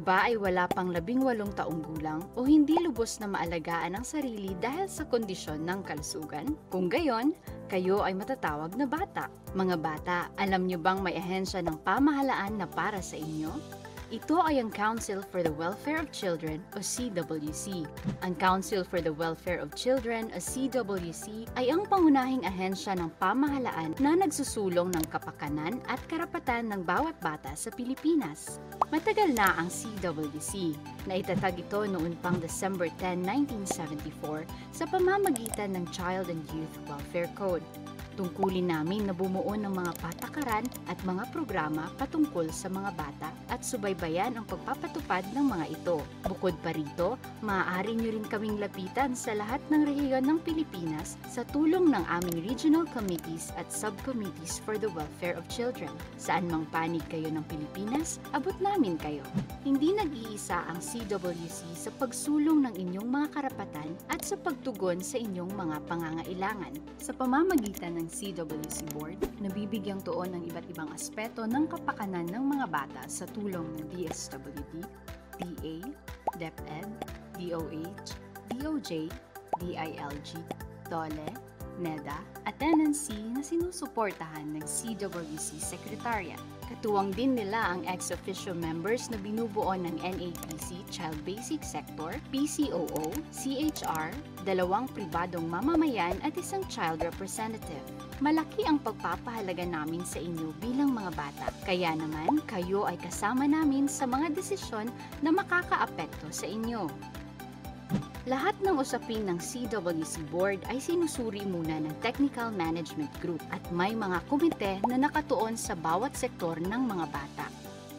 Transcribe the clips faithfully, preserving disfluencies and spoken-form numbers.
ba ay wala pang labing walong taong gulang o hindi lubos na maalagaan ang sarili dahil sa kondisyon ng kalusugan? Kung gayon, kayo ay matatawag na bata. Mga bata, alam niyo bang may ahensya ng pamahalaan na para sa inyo? Ito ay ang Council for the Welfare of Children o C W C. Ang Council for the Welfare of Children o C W C ay ang pangunahing ahensya ng pamahalaan na nagsusulong ng kapakanan at karapatan ng bawat bata sa Pilipinas. Matagal na ang C W C. Naitatag ito noon pang December tenth, nineteen seventy-four sa pamamagitan ng Child and Youth Welfare Code. Tungkulin namin na bumuo ng mga patakaran at mga programa patungkol sa mga bata at subaybayan ang pagpapatupad ng mga ito. Bukod pa rito, maaari nyo rin kaming lapitan sa lahat ng rehiyon ng Pilipinas sa tulong ng aming regional committees at subcommittees for the welfare of children. Saan mang panig kayo ng Pilipinas, abot namin kayo. Hindi nag-iisa ang C W C sa pagsulong ng inyong mga karapatan at sa pagtugon sa inyong mga pangangailangan. Sa pamamagitan ng C W C Board, nabibigyang tuon ng iba't ibang aspeto ng kapakanan ng mga bata sa tulong ng D S W D, D A, DepEd, D O H, D O J, D I L G, DOLE, NEDA, at N N C na sinusuportahan ng C W C Secretariat. Katuwang din nila ang ex-officio members na binubuo ng N A P C Child Basic Sector, P C O O, C H R, dalawang pribadong mamamayan at isang child representative. Malaki ang pagpapahalaga namin sa inyo bilang mga bata. Kaya naman, kayo ay kasama namin sa mga desisyon na makakaapekto sa inyo. Lahat ng usapin ng C W C Board ay sinusuri muna ng Technical Management Group at may mga komite na nakatuon sa bawat sektor ng mga bata.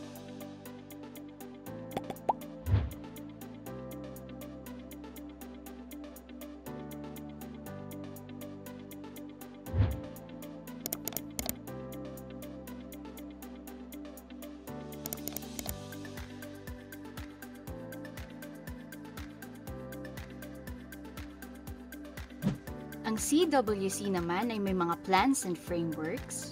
Ang C W C naman ay may mga plans and frameworks,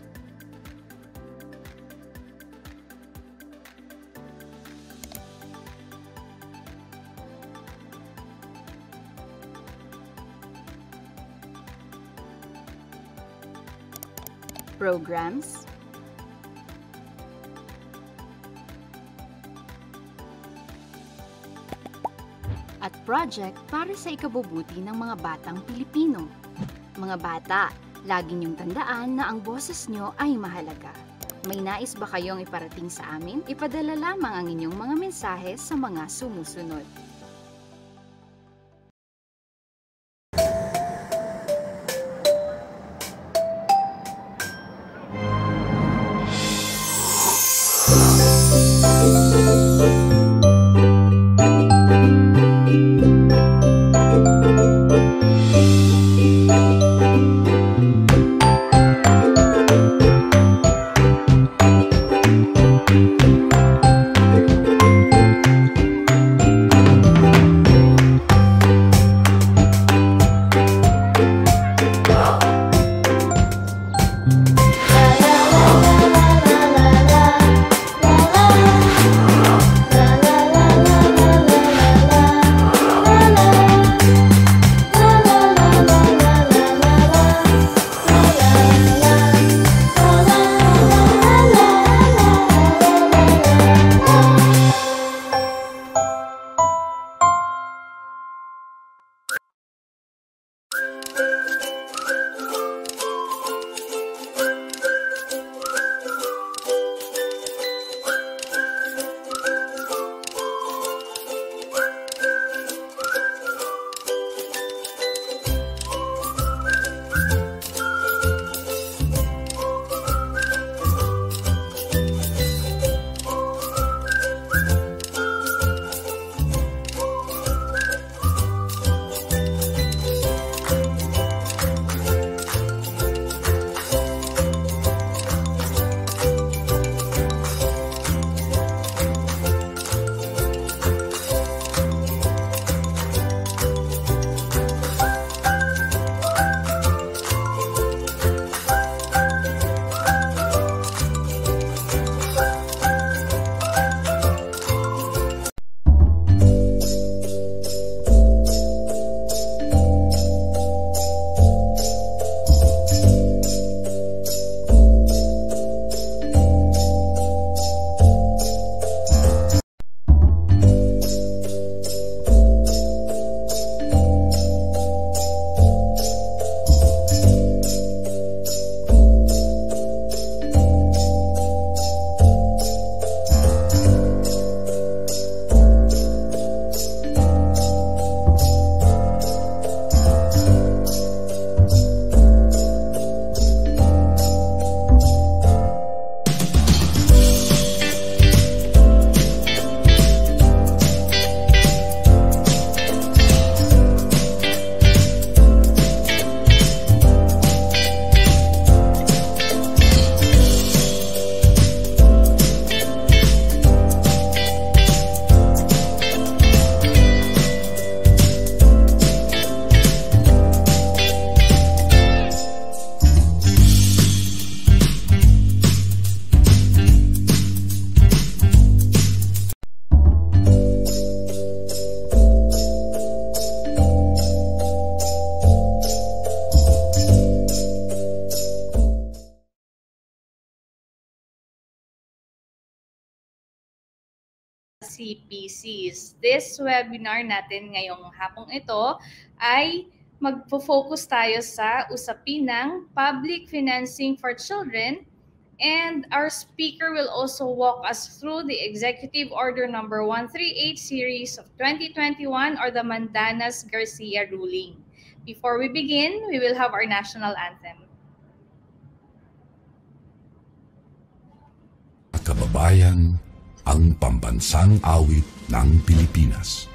programs, at project para sa ikabubuti ng mga batang Pilipino. Mga bata, lagi niyong tandaan na ang boses niyo ay mahalaga. May nais ba kayong iparating sa amin? Ipadala lamang ang inyong mga mensahe sa mga sumusunod. C P Cs. This webinar natin ngayong hapong ito ay magpo-focus tayo sa usapin ng public financing for children, and our speaker will also walk us through the Executive Order number one thirty-eight series of twenty twenty-one, or the Mandanas-Garcia ruling. Before we begin, we will have our national anthem. Kababayan, ang pambansang awit ng Pilipinas.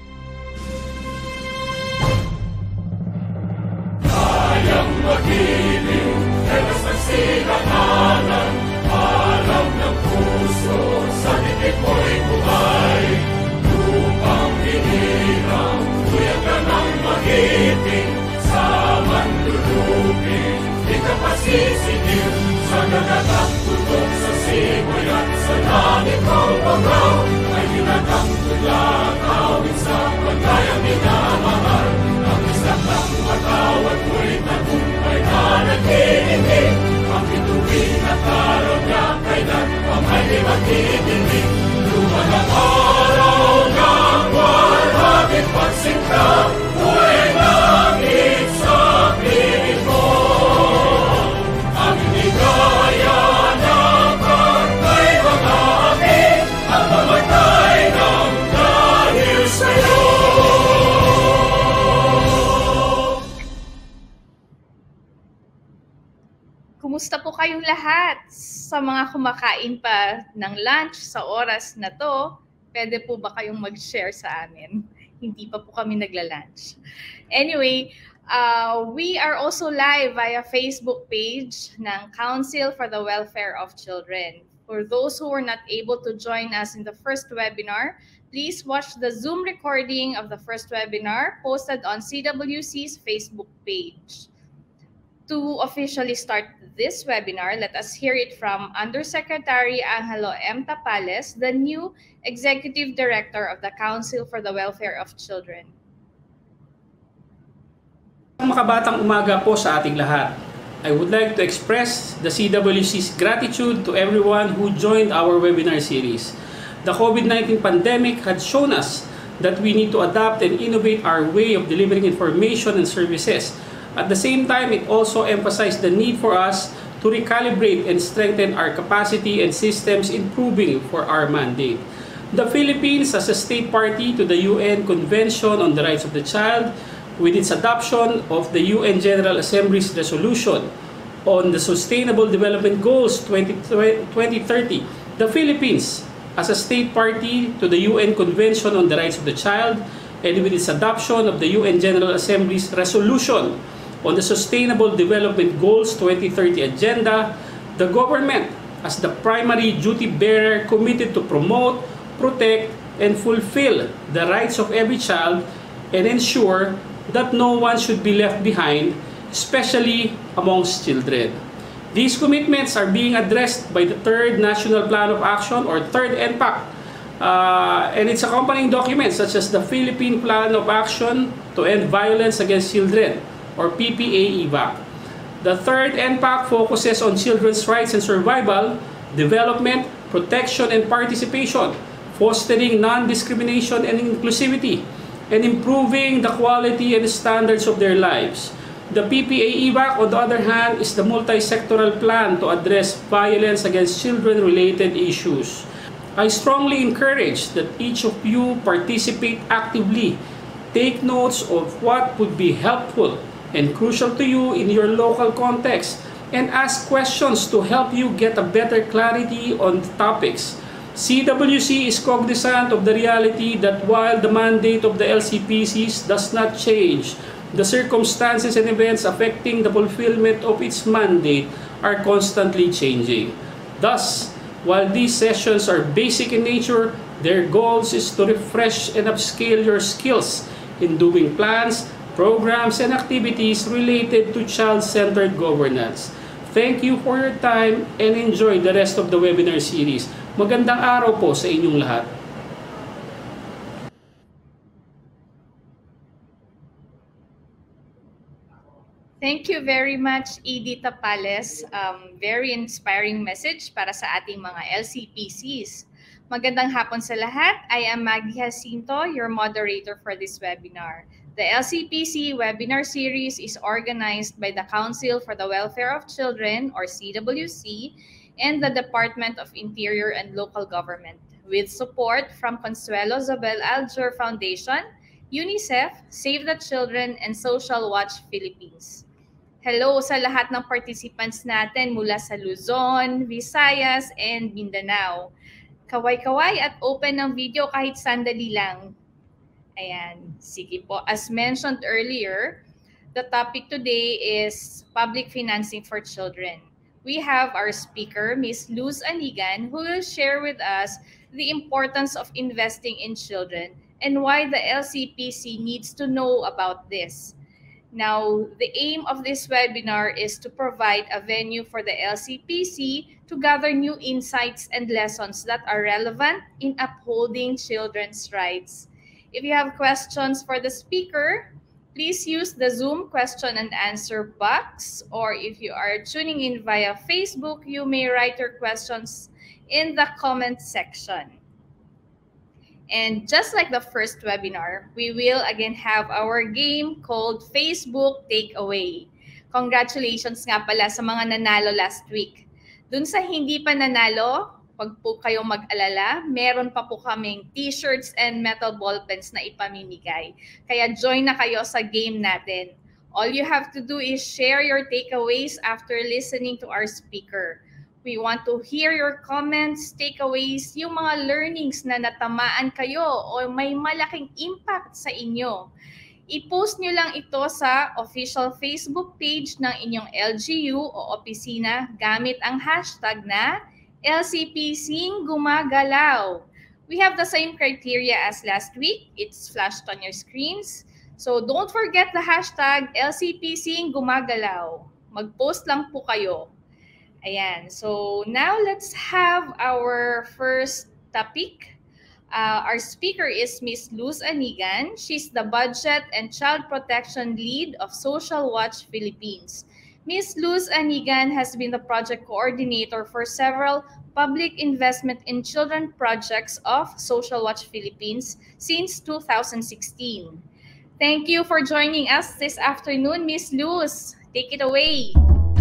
Kayang mag-ibig, telas ng sinakalan, alam ng puso, sa titik mo'y buhay. Lupang hinirang, kuya ka ng mag-ibig, sa manlulupin, di ka pasisigil, sa nagatang tutok sa simoy at sa langit ng bangaw, ay hinatang tulad, awit sa pagkayang minamahal. Ang isang ng matawad mo'y tagumpay na nag-iibig, ang bituin at araw niya kailan pa may di magdidinig. Luman ang araw ng warhabit pagsinta, buhay langit sa piling mo. Ang inigaya ng pagkay mga api, ang mamatay ng dahil sa'yo. Kumusta po kayong lahat? Sa mga kumakain pa ng lunch sa oras na to, pwede po ba kayong mag-share sa amin? Hindi pa po kami nagla-lunch. Anyway, uh, we are also live via Facebook page ng Council for the Welfare of Children. For those who were not able to join us in the first webinar, please watch the Zoom recording of the first webinar posted on C W C's Facebook page. To officially start this webinar, let us hear it from Undersecretary Angelo M. Tapales, the new Executive Director of the Council for the Welfare of Children. Makabatang umaga po sa ating lahat. I would like to express the C W C's gratitude to everyone who joined our webinar series. The COVID nineteen pandemic had shown us that we need to adapt and innovate our way of delivering information and services. At the same time, it also emphasized the need for us to recalibrate and strengthen our capacity and systems improving for our mandate. The Philippines, as a state party to the U N Convention on the Rights of the Child, with its adoption of the U N General Assembly's resolution on the Sustainable Development Goals twenty thirty, the Philippines, as a state party to the U N Convention on the Rights of the Child, and with its adoption of the U N General Assembly's resolution on the Sustainable Development Goals twenty thirty agenda, the government, as the primary duty bearer committed to promote, protect, and fulfill the rights of every child and ensure that no one should be left behind, especially amongst children. These commitments are being addressed by the Third National Plan of Action, or Third N P A C, uh, and its accompanying documents such as the Philippine Plan of Action to End Violence Against Children, or P P A E V A C. The Third N P A C focuses on children's rights and survival, development, protection, and participation, fostering non-discrimination and inclusivity, and improving the quality and standards of their lives. The P P A E V A C, on the other hand, is the multi-sectoral plan to address violence against children-related issues. I strongly encourage that each of you participate actively, take notes of what would be helpful and crucial to you in your local context, and ask questions to help you get a better clarity on the topics. C W C is cognizant of the reality that while the mandate of the L C P Cs does not change, the circumstances and events affecting the fulfillment of its mandate are constantly changing. Thus, while these sessions are basic in nature, their goals is to refresh and upscale your skills in doing plans, programs, and activities related to child-centered governance. Thank you for your time and enjoy the rest of the webinar series. Magandang araw po sa inyong lahat. Thank you very much, Edie Tapales. Um, very inspiring message para sa ating mga L C P Cs. Magandang hapon sa lahat. I am Maggie Jacinto, your moderator for this webinar. The L C P C webinar series is organized by the Council for the Welfare of Children, or C W C, and the Department of Interior and Local Government, with support from Consuelo Zabel Alger Foundation, UNICEF, Save the Children, and Social Watch Philippines. Hello sa lahat ng participants natin mula sa Luzon, Visayas, and Mindanao. Kaway-kaway at open ng video kahit sandali lang. Ayan, sige po. As mentioned earlier, the topic today is public financing for children. We have our speaker, Miz Luz Anigan, who will share with us the importance of investing in children and why the L C P C needs to know about this. Now, the aim of this webinar is to provide a venue for the L C P C to gather new insights and lessons that are relevant in upholding children's rights. If you have questions for the speaker, please use the Zoom question and answer box, or if you are tuning in via Facebook, you may write your questions in the comment section. And just like the first webinar, we will again have our game called Facebook Takeaway. Congratulations nga pala sa mga nanalo last week. Dun sa hindi pa nanalo, wag po kayong mag-alala, meron pa po kaming t-shirts and metal ballpens na ipamimigay. Kaya join na kayo sa game natin. All you have to do is share your takeaways after listening to our speaker. We want to hear your comments, takeaways, yung mga learnings na natamaan kayo o may malaking impact sa inyo. I-post nyo lang ito sa official Facebook page ng inyong L G U o opisina gamit ang hashtag na L C P C Gumagalaw. We have the same criteria as last week. It's flashed on your screens. So don't forget the hashtag L C P C Gumagalaw. Mag-post lang po kayo. Ayan, so now let's have our first topic. Uh, our speaker is Miz Luz Anigan. She's the Budget and Child Protection Lead of Social Watch Philippines. Miz Luz Anigan has been the project coordinator for several public investment in children projects of Social Watch Philippines since two thousand sixteen. Thank you for joining us this afternoon, Miz Luz. Take it away.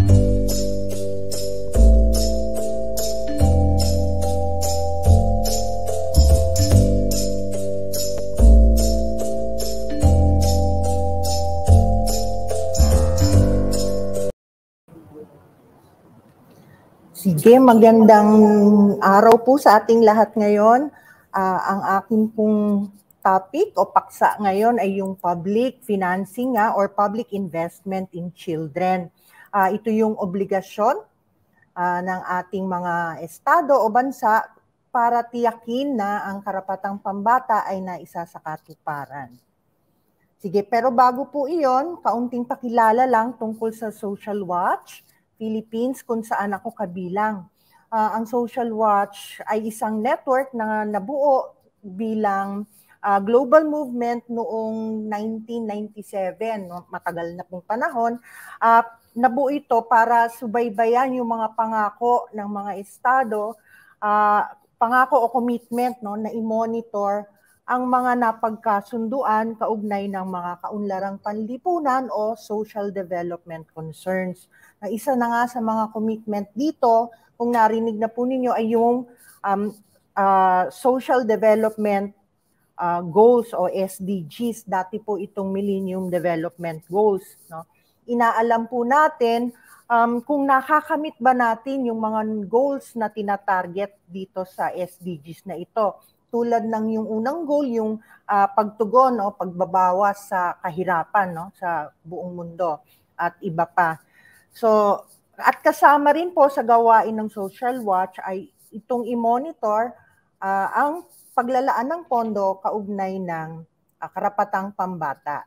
Sige, magandang araw po sa ating lahat ngayon. Uh, ang akin pong topic o paksa ngayon ay yung public financing uh, or public investment in children. Uh, ito yung obligasyon uh, ng ating mga estado o bansa para tiyakin na ang karapatang pambata ay naisa sa katuparan. Sige, pero bago po iyon, kaunting pakilala lang tungkol sa Social Watch Philippines kung saan ako kabilang. Uh, ang Social Watch ay isang network na nabuo bilang uh, global movement noong nineteen ninety-seven, no? Matagal na pong panahon. Uh, nabuo ito para subaybayan yung mga pangako ng mga estado, uh, pangako o commitment, no, na i-monitor ang mga napagkasunduan kaugnay ng mga kaunlarang panlipunan o social development concerns. Na isa na nga sa mga commitment dito, kung narinig na po ninyo, ay yung um, uh, Social Development uh, Goals o S D Gs. Dati po itong Millennium Development Goals. No? Inaalam po natin um, kung nakakamit ba natin yung mga goals na tinatarget dito sa S D Gs na ito. Tulad ng yung unang goal, yung uh, pagtugon o pagbabawas sa kahirapan, no, sa buong mundo at iba pa. So, at kasama rin po sa gawain ng Social Watch ay itong i-monitor uh, ang paglalaan ng pondo kaugnay ng uh, karapatang pambata.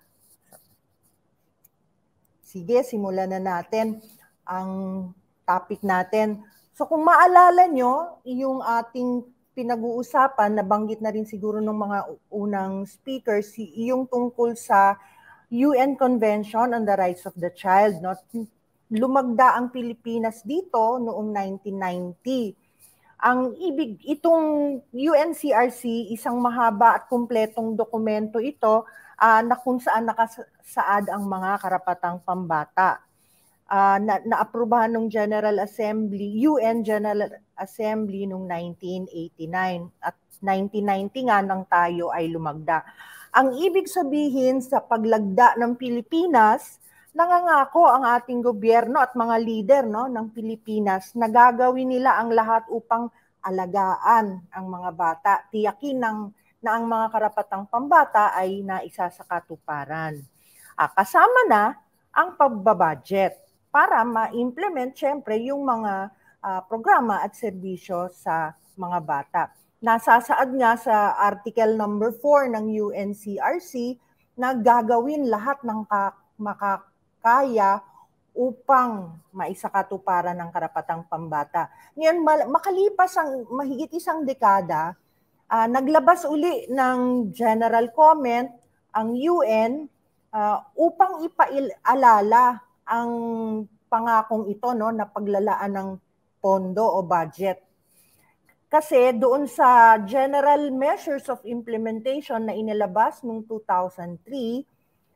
Sige, simulan na natin ang topic natin. So, kung maalala nyo, yung ating pinag-uusapan, nabanggit na rin siguro ng mga unang speakers, yung tungkol sa U N Convention on the Rights of the Child. No? Lumagda ang Pilipinas dito noong nineteen ninety. Ang ibig, itong U N C R C, isang mahaba at kumpletong dokumento ito uh, na kung saan nakasaad ang mga karapatang pambata. Uh, na, naaprubahan ng General Assembly, U N General Assembly noong nineteen eighty-nine at nineteen ninety nga nang tayo ay lumagda. Ang ibig sabihin sa paglagda ng Pilipinas, nangangako ang ating gobyerno at mga leader no, ng Pilipinas na gagawin nila ang lahat upang alagaan ang mga bata, tiyakin ng, na ang mga karapatang pambata ay naisa sa katuparan. Ah, kasama na ang pagbabudget para ma-implement syempre yung mga uh, programa at serbisyo sa mga bata. Nasasaad nga sa article number four ng U N C R C na gagawin lahat ng makakaya upang maisakatuparan ng karapatang pambata. Ngayon, makalipas ang mahigit isang dekada, uh, naglabas uli ng general comment ang U N uh, upang ipaalala ang pangakong ito no na paglalaan ng pondo o budget. Kasi doon sa General Measures of Implementation na inilabas noong two thousand three,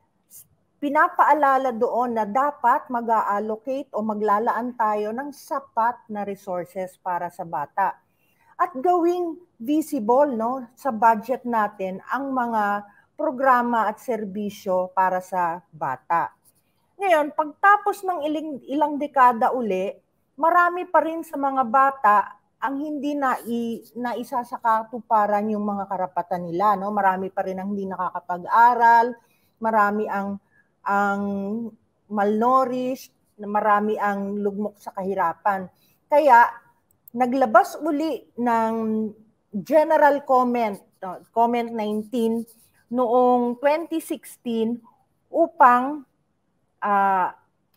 pinapaalala doon na dapat mag-allocate o maglalaan tayo ng sapat na resources para sa bata. At gawing visible no sa budget natin ang mga programa at serbisyo para sa bata. Ngayon, pagtapos ng ilang, ilang dekada uli, marami pa rin sa mga bata ang hindi na naisa sa katuparan yung mga karapatan nila. No? Marami pa rin ang hindi nakakapag-aral, marami ang, ang malnourished, marami ang lugmok sa kahirapan. Kaya, naglabas uli ng general comment, no, comment nineteen, noong twenty sixteen upang Uh,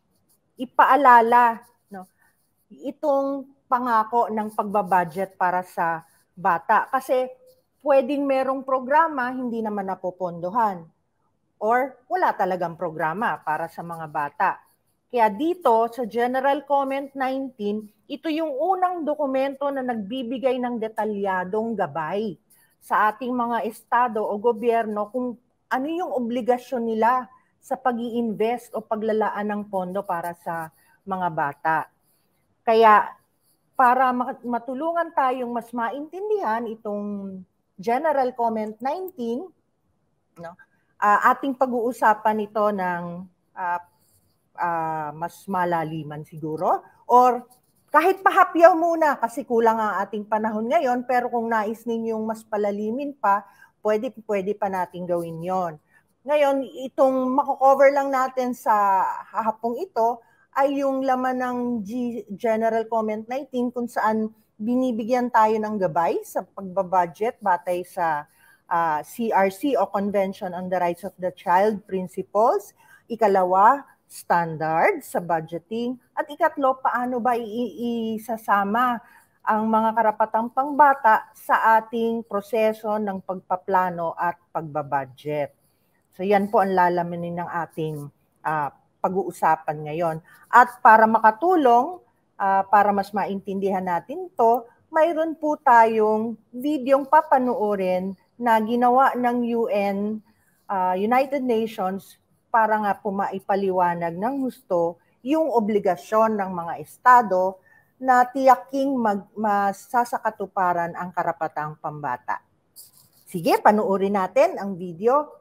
ipaalala no, itong pangako ng pagbabudget para sa bata. Kasi pwedeng merong programa hindi naman napopondohan or wala talagang programa para sa mga bata. Kaya dito sa General Comment nineteen, ito yung unang dokumento na nagbibigay ng detalyadong gabay sa ating mga estado o gobyerno kung ano yung obligasyon nila sa pag-i-invest o paglalaan ng pondo para sa mga bata. Kaya para matulungan tayong mas maintindihan itong General Comment nineteen, no, uh, ating pag-uusapan ito ng uh, uh, mas malaliman siguro or kahit pahapyaw muna kasi kulang ang ating panahon ngayon, pero kung nais ninyong mas palalimin pa, pwede, pwede pa natin gawin yon. Ngayon, itong mako-cover lang natin sa hapong ito ay yung laman ng G General Comment nineteen kung saan binibigyan tayo ng gabay sa pagbabudget batay sa uh, C R C o Convention on the Rights of the Child Principles. Ikalawa, standards sa budgeting. At ikatlo, paano ba isasama ang mga karapatang pangbata sa ating proseso ng pagpaplano at pagbabudget. So yan po ang lalamanin ng ating uh, pag-uusapan ngayon. At para makatulong, uh, para mas maintindihan natin to, mayroon po tayong videong papanoorin na ginawa ng U N, uh, United Nations, para nga po maipaliwanag ng gusto yung obligasyon ng mga estado na tiyaking mag, masasakatuparan ang karapatang pambata. Sige, panoorin natin ang video.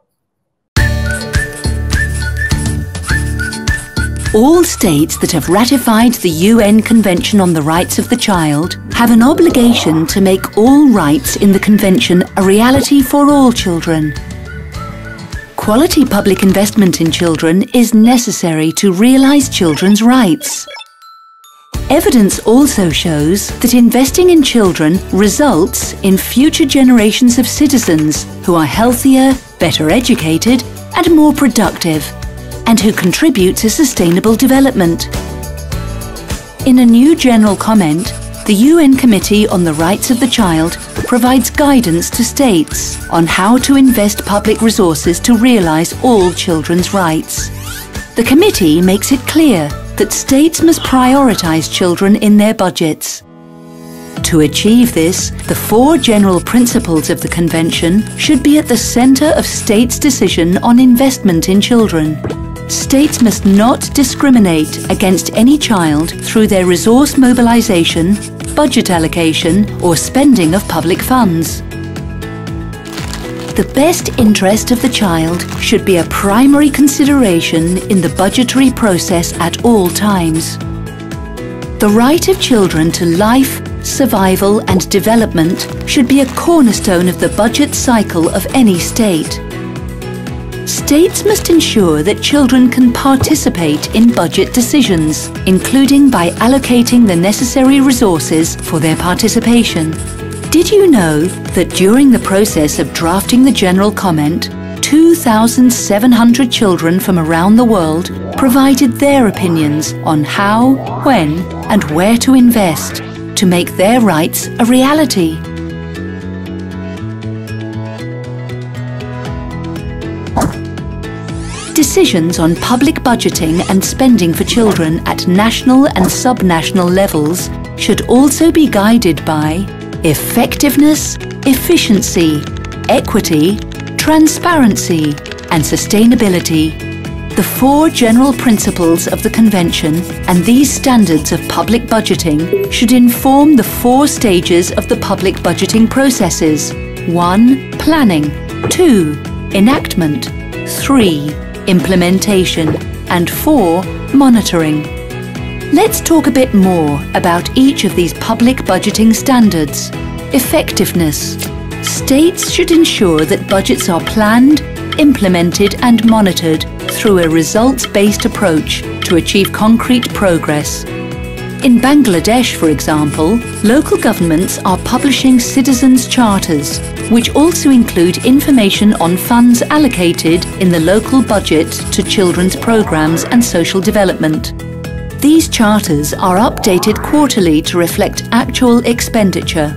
All states that have ratified the U N Convention on the Rights of the Child have an obligation to make all rights in the Convention a reality for all children. Quality public investment in children is necessary to realise children's rights. Evidence also shows that investing in children results in future generations of citizens who are healthier, better educated, and more productive, and who contribute to sustainable development. In a new general comment, the U N Committee on the Rights of the Child provides guidance to states on how to invest public resources to realise all children's rights. The committee makes it clear that states must prioritise children in their budgets. To achieve this, the four general principles of the Convention should be at the centre of states' decision on investment in children. States must not discriminate against any child through their resource mobilisation, budget allocation, or spending of public funds. The best interest of the child should be a primary consideration in the budgetary process at all times. The right of children to life, survival and development should be a cornerstone of the budget cycle of any state. States must ensure that children can participate in budget decisions, including by allocating the necessary resources for their participation. Did you know that during the process of drafting the General Comment, two thousand seven hundred children from around the world provided their opinions on how, when, and where to invest to make their rights a reality? Decisions on public budgeting and spending for children at national and subnational levels should also be guided by effectiveness, efficiency, equity, transparency, and sustainability. The four general principles of the Convention and these standards of public budgeting should inform the four stages of the public budgeting processes. one. Planning. two. Enactment. three. Implementation. And four. Monitoring. Let's talk a bit more about each of these public budgeting standards. Effectiveness. States should ensure that budgets are planned, implemented and monitored through a results-based approach to achieve concrete progress. In Bangladesh, for example, local governments are publishing citizens' charters, which also include information on funds allocated in the local budget to children's programs and social development. These charters are updated quarterly to reflect actual expenditure.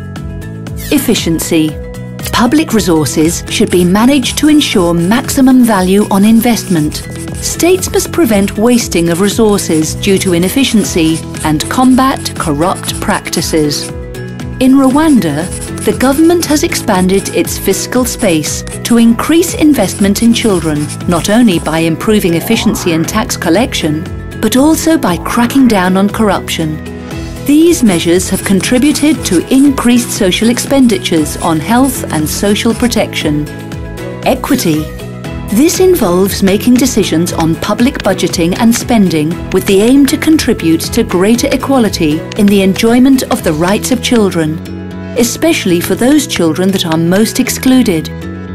Efficiency. Public resources should be managed to ensure maximum value on investment. States must prevent wasting of resources due to inefficiency and combat corrupt practices. In Rwanda, the government has expanded its fiscal space to increase investment in children, not only by improving efficiency and tax collection, but also by cracking down on corruption. These measures have contributed to increased social expenditures on health and social protection. Equity. This involves making decisions on public budgeting and spending with the aim to contribute to greater equality in the enjoyment of the rights of children, especially for those children that are most excluded.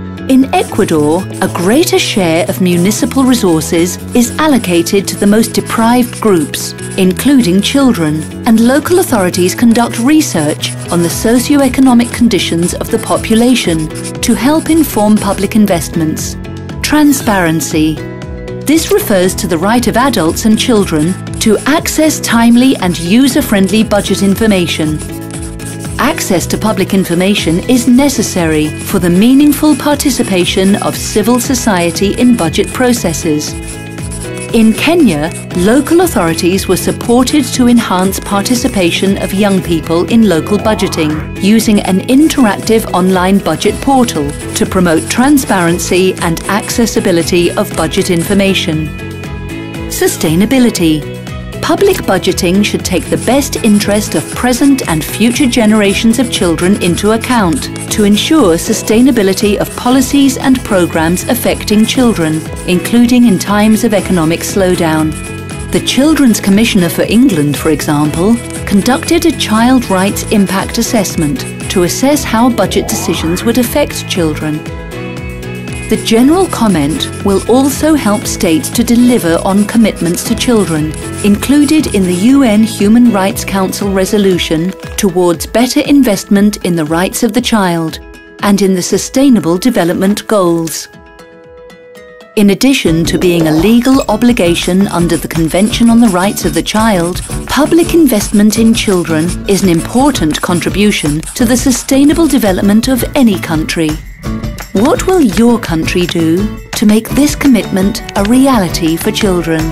In Ecuador, a greater share of municipal resources is allocated to the most deprived groups, including children, and local authorities conduct research on the socio-economic conditions of the population to help inform public investments. Transparency. This refers to the right of adults and children to access timely and user-friendly budget information. Access to public information is necessary for the meaningful participation of civil society in budget processes. In Kenya, local authorities were supported to enhance participation of young people in local budgeting, using an interactive online budget portal to promote transparency and accessibility of budget information. Sustainability. Public budgeting should take the best interest of present and future generations of children into account to ensure sustainability of policies and programs affecting children, including in times of economic slowdown. The Children's Commissioner for England, for example, conducted a child rights impact assessment to assess how budget decisions would affect children. The General Comment will also help states to deliver on commitments to children, included in the U N Human Rights Council resolution towards better investment in the rights of the child and in the Sustainable Development Goals. In addition to being a legal obligation under the Convention on the Rights of the Child, public investment in children is an important contribution to the sustainable development of any country. What will your country do to make this commitment a reality for children?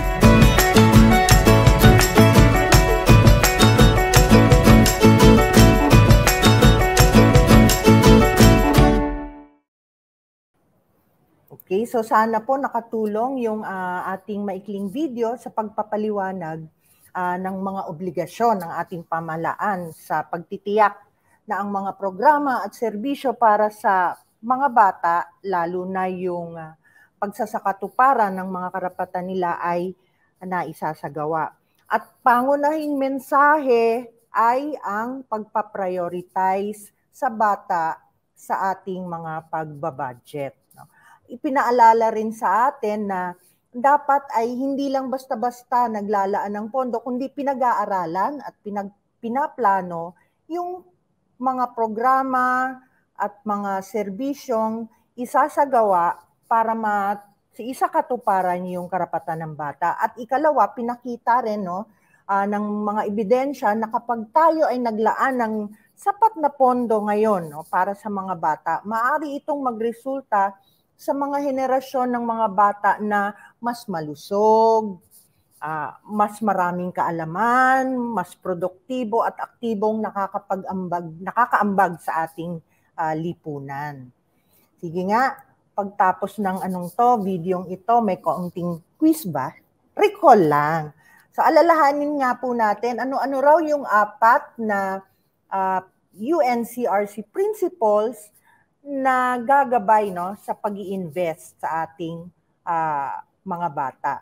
Okay, so sana po nakatulong yung uh, ating maikling video sa pagpapaliwanag uh, ng mga obligasyon ng ating pamahalaan sa pagtitiyak na ang mga programa at serbisyo para sa mga bata, lalo na yung uh, pagsasakatuparan ng mga karapatan nila ay naisasagawa. At pangunahing mensahe ay ang pagpaprioritize sa bata sa ating mga pagbabudget. Ipinaalala rin sa atin na dapat ay hindi lang basta-basta naglalaan ng pondo, kundi pinag-aaralan at pinag, pinaplano yung mga programa at mga serbisyong isasagawa para ma isa katuparan yung karapatan ng bata. At ikalawa, pinakita rin no, uh, ng mga ebidensya na kapag tayo ay naglaan ng sapat na pondo ngayon no, para sa mga bata, maaari itong magresulta sa mga henerasyon ng mga bata na mas malusog, uh, mas maraming kaalaman, mas produktibo at aktibong nakakapag-ambag, nakakaambag sa ating uh, lipunan. Sige nga, pagtapos ng anong to, videong ito, may kaunting quiz ba? Recall lang. So alalahanin nga po natin, ano-ano raw yung apat na uh, U N C R C principles na gagabay no, sa pag-i-invest sa ating uh, mga bata.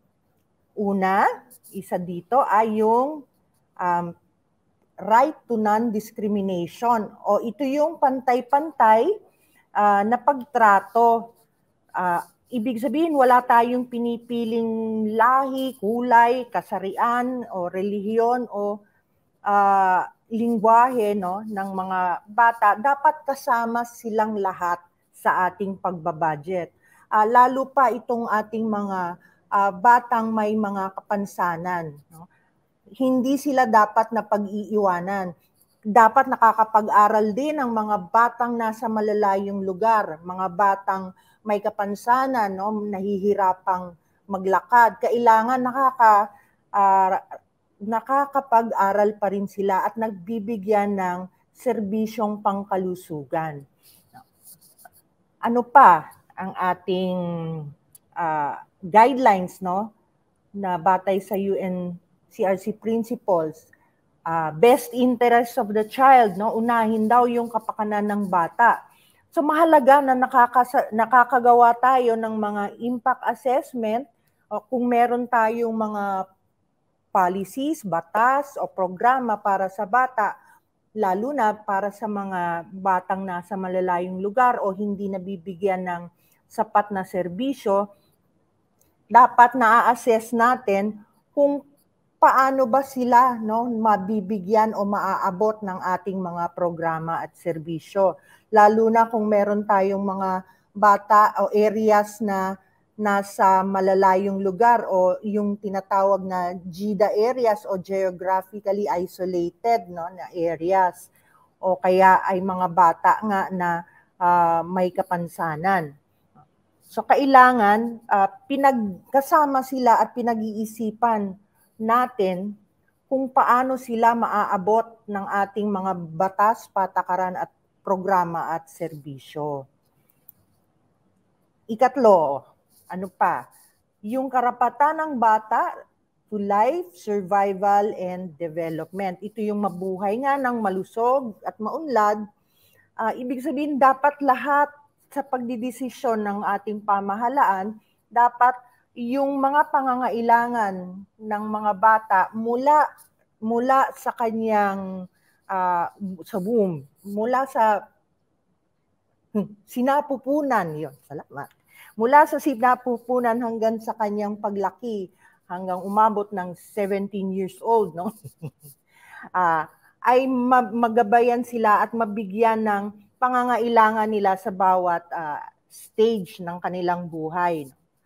Una, isa dito ay yung um, right to non-discrimination. O ito yung pantay-pantay uh, na pagtrato. Uh, ibig sabihin, wala tayong pinipiling lahi, kulay, kasarian, o relihiyon, o uh, lingwahe no, ng mga bata, dapat kasama silang lahat sa ating pagbabudget. Uh, lalo pa itong ating mga uh, batang may mga kapansanan. No? Hindi sila dapat na pag-iiwanan. Dapat nakakapag-aral din ang mga batang nasa malalayong lugar, mga batang may kapansanan, no, nahihirapang maglakad. Kailangan nakaka... Uh, nakakapag-aral pa rin sila at nagbibigyan ng serbisyong pangkalusugan. Ano pa ang ating uh, guidelines no na batay sa U N C R C principles? Uh, best interest of the child, no, unahin daw yung kapakanan ng bata. So mahalaga na nakakasa- nakakagawa tayo ng mga impact assessment o kung meron tayong mga policies, batas o programa para sa bata, lalo na para sa mga batang nasa malalayong lugar o hindi nabibigyan ng sapat na serbisyo, dapat na-assess natin kung paano ba sila no, mabibigyan o maaabot ng ating mga programa at serbisyo. Lalo na kung meron tayong mga bata o areas na nasa malalayong lugar o yung tinatawag na G I D A areas o geographically isolated no, na areas o kaya ay mga bata nga na uh, may kapansanan. So kailangan uh, pinagkasama sila at pinag-iisipan natin kung paano sila maaabot ng ating mga batas, patakaran at programa at serbisyo. Ikatlo, ano pa? Yung karapatan ng bata to life, survival, and development. Ito yung mabuhay nga ng malusog at maunlad. Uh, ibig sabihin, dapat lahat sa pagdidesisyon ng ating pamahalaan, dapat yung mga pangangailangan ng mga bata mula mula sa kanyang uh, sa womb, mula sa hmm, sinapupunan, yun, salamat. Mula sa sinapupunan hanggang sa kanyang paglaki, hanggang umabot ng seventeen years old, no? uh, ay magabayan sila at mabigyan ng pangangailangan nila sa bawat uh, stage ng kanilang buhay.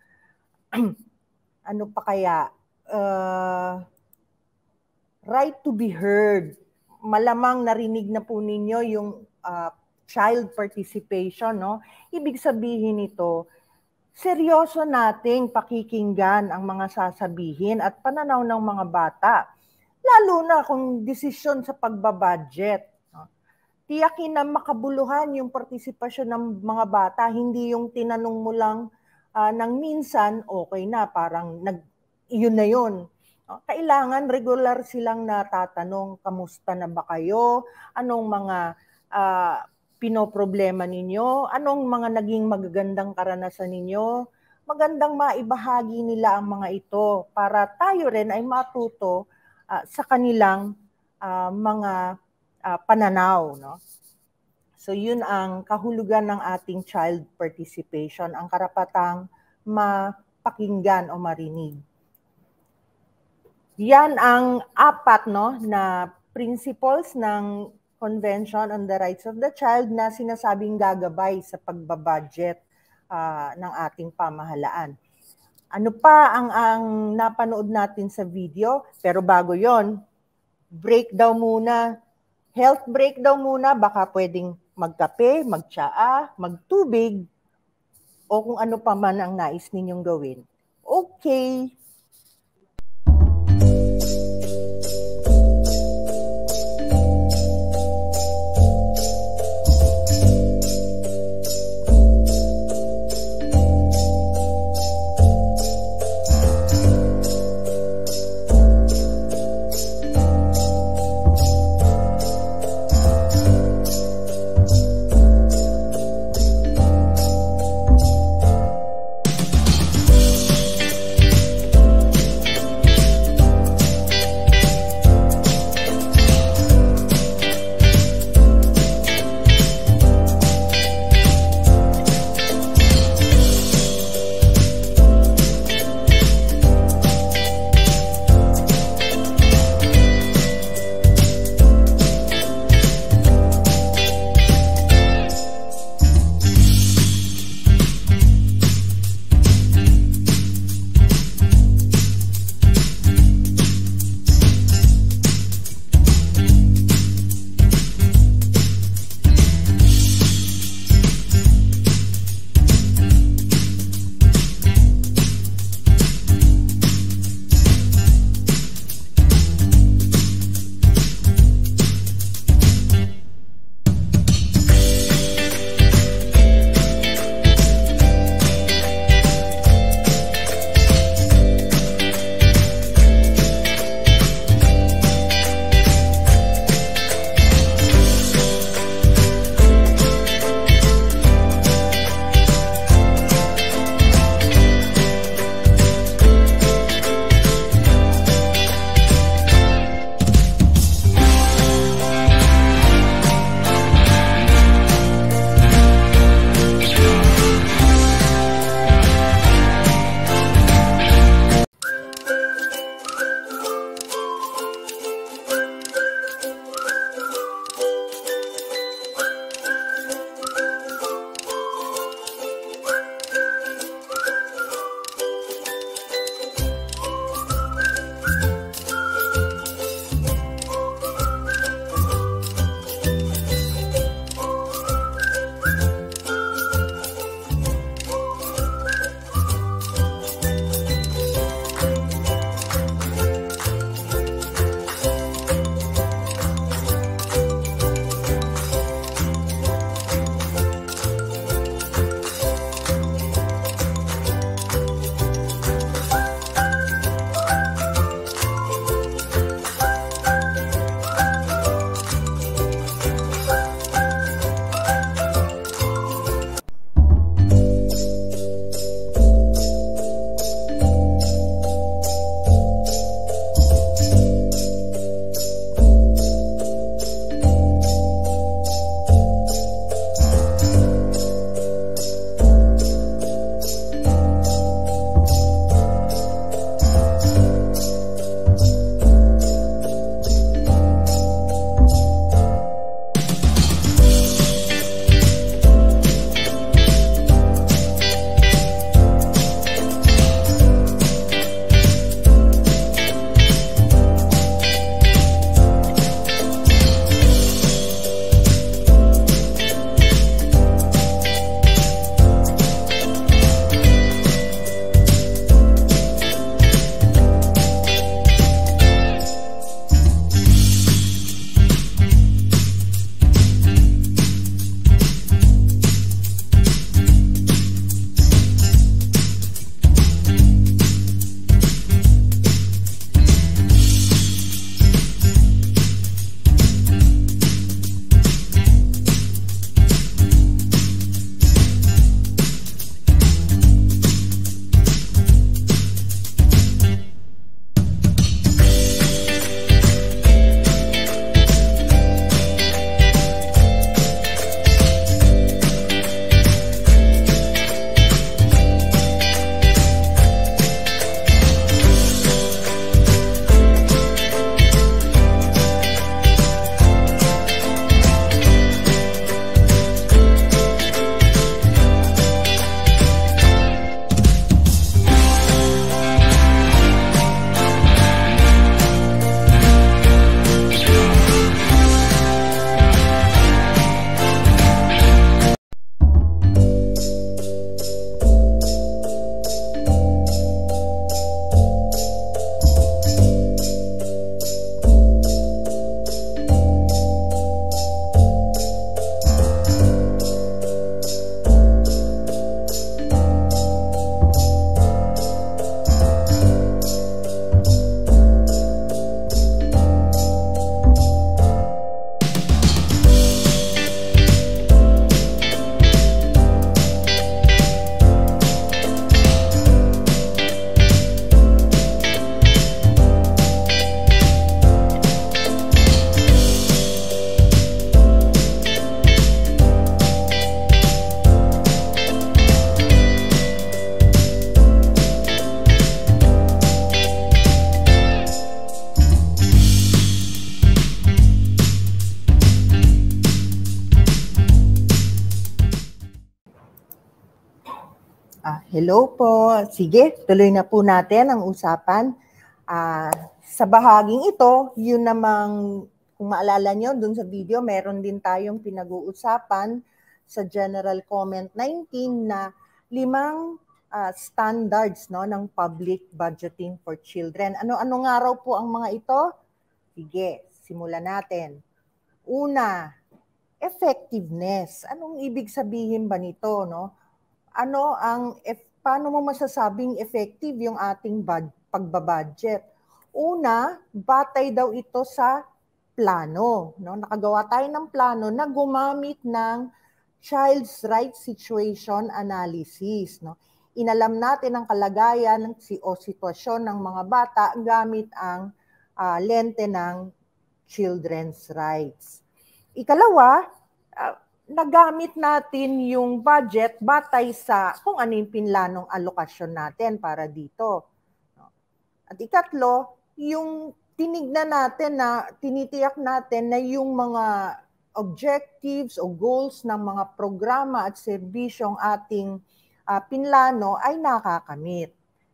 Ano pa kaya? Uh, right to be heard. Malamang narinig na po ninyo yung uh, child participation, no? Ibig sabihin nito, seryoso nating pakikinggan ang mga sasabihin at pananaw ng mga bata, lalo na kung desisyon sa pagbabudget. No? tiyakin na makabuluhan yung partisipasyon ng mga bata, hindi yung tinanong mo lang uh, ng minsan, okay na, parang nag, yun na yun. Kailangan regular silang natatanong, kamusta na ba kayo? Anong mga uh, pinoproblema ninyo? Anong mga naging magagandang karanasan ninyo? Magandang maibahagi nila ang mga ito para tayo rin ay matuto uh, sa kanilang uh, mga uh, pananaw. No? So yun ang kahulugan ng ating child participation, ang karapatang mapakinggan o marinig. Yan ang apat no, na principles ng Convention on the Rights of the Child na sinasabing gagabay sa pagbabudget uh, ng ating pamahalaan. Ano pa ang, ang napanood natin sa video? Pero bago yon, break daw muna, health break daw muna, baka pwedeng magkape, magtsaa, magtubig, o kung ano pa man ang nais ninyong gawin. Okay. Hello po. Sige, tuloy na po natin ang usapan. Uh, sa bahaging ito, yun namang, kung maalala nyo, dun sa video, meron din tayong pinag-uusapan sa General Comment nineteen na limang uh, standards, no, ng public budgeting for children. Ano-ano nga raw po ang mga ito? Sige, simulan natin. Una, effectiveness. Anong ibig sabihin ba nito, no? Ano ang, paano mo masasabing effective yung ating bud- pagbabudget? Una, batay daw ito sa plano. No? Nakagawa tayo ng plano na gumamit ng child's right situation analysis. No? Inalam natin ang kalagayan o sitwasyon ng mga bata gamit ang uh, lente ng children's rights. Ikalawa, uh, nagamit natin yung budget batay sa kung ano yung pinlanong alokasyon natin para dito. At ikatlo, yung tinignan natin na, tinitiyak natin na yung mga objectives o goals ng mga programa at serbisyong ating uh, pinlano ay nakakamit.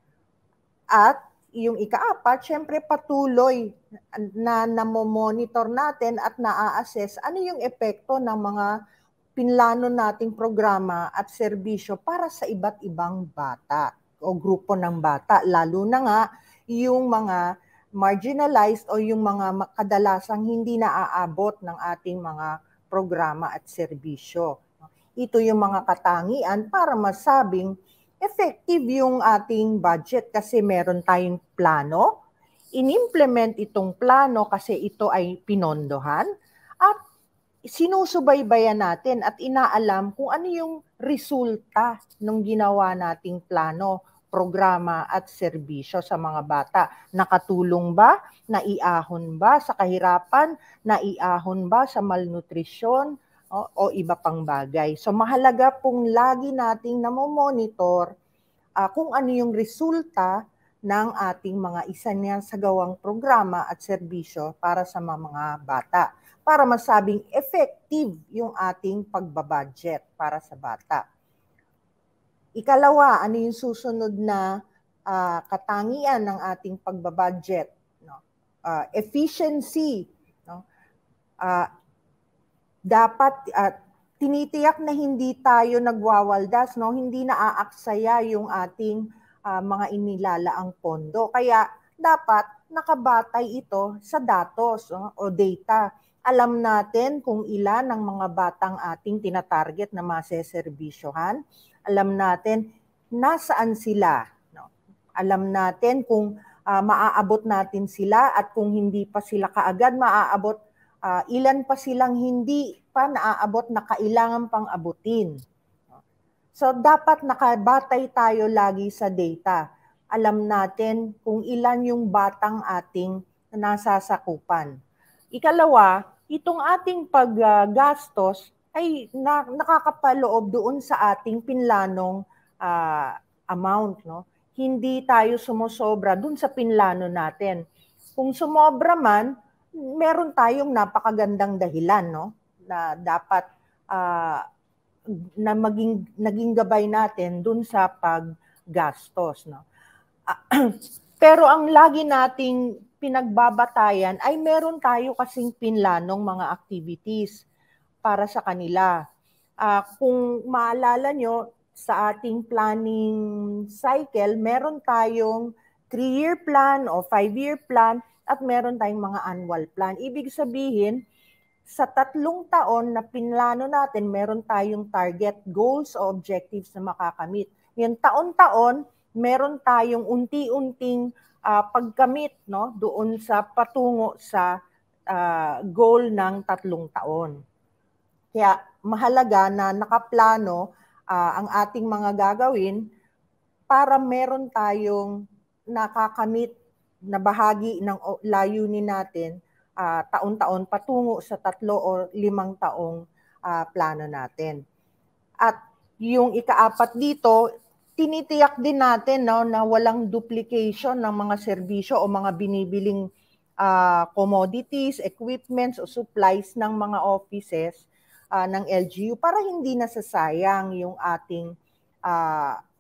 At yung ikaapat, syempre patuloy na namomonitor natin at naa-assess ano yung epekto ng mga pinlano nating programa at serbisyo para sa iba't ibang bata o grupo ng bata, lalo na nga yung mga marginalized o yung mga kadalasang hindi naaabot ng ating mga programa at serbisyo. Ito yung mga katangian para masabing effective yung ating budget kasi meron tayong plano, in-implement itong plano kasi ito ay pinondohan, at sinusubaybayan natin at inaalam kung ano yung resulta ng ginawa nating plano, programa at serbisyo sa mga bata. Nakatulong ba? Naiahon ba sa kahirapan? Naiahon ba sa malnutrisyon? O, o iba pang bagay. So mahalaga pong lagi nating namomonitor uh, kung ano yung resulta ng ating mga isinasagawang programa at serbisyo para sa mga bata, para masabing effective yung ating pagbabudget para sa bata. Ikalawa, ano yung susunod na uh, katangian ng ating pagbabudget? No? Uh, efficiency. No? Uh, dapat uh, tinitiyak na hindi tayo nagwawaldas, no? Hindi naaaksaya yung ating uh, mga inilalaang pondo. Kaya dapat nakabatay ito sa datos, no? O data. Alam natin kung ilan ang mga batang ating tinatarget na maseserbisyohan. Alam natin nasaan sila. No? Alam natin kung uh, maaabot natin sila at kung hindi pa sila kaagad maaabot, uh, ilan pa silang hindi pa naaabot na kailangan pang abutin. So dapat nakabatay tayo lagi sa data. Alam natin kung ilan yung batang ating nasasakupan. Ikalawa, itong ating paggastos ay na, nakakapaloob doon sa ating pinlanong uh, amount. No? Hindi tayo sumosobra doon sa pinlano natin. Kung sumobra man, meron tayong napakagandang dahilan, no? Na dapat uh, na maging, naging gabay natin doon sa paggastos. No? Uh, pero ang lagi nating pinagbabatayan ay meron tayo kasing pinlanong mga activities para sa kanila. Uh, kung maalala nyo, sa ating planning cycle, meron tayong three-year plan o five-year plan at meron tayong mga annual plan. Ibig sabihin, sa tatlong taon na pinlano natin, meron tayong target, goals o objectives na makakamit. Yung taon-taon, meron tayong unti-unting Uh, pagkamit, no, doon sa patungo sa uh, goal ng tatlong taon. Kaya mahalaga na nakaplano uh, ang ating mga gagawin para meron tayong nakakamit na bahagi ng layunin natin uh, taon-taon patungo sa tatlo o limang taong uh, plano natin. At yung ikaapat dito, tinitiyak din natin, no, na walang duplication ng mga serbisyo o mga binibiling uh, commodities, equipments o supplies ng mga offices uh, ng L G U para hindi nasasayang yung ating uh,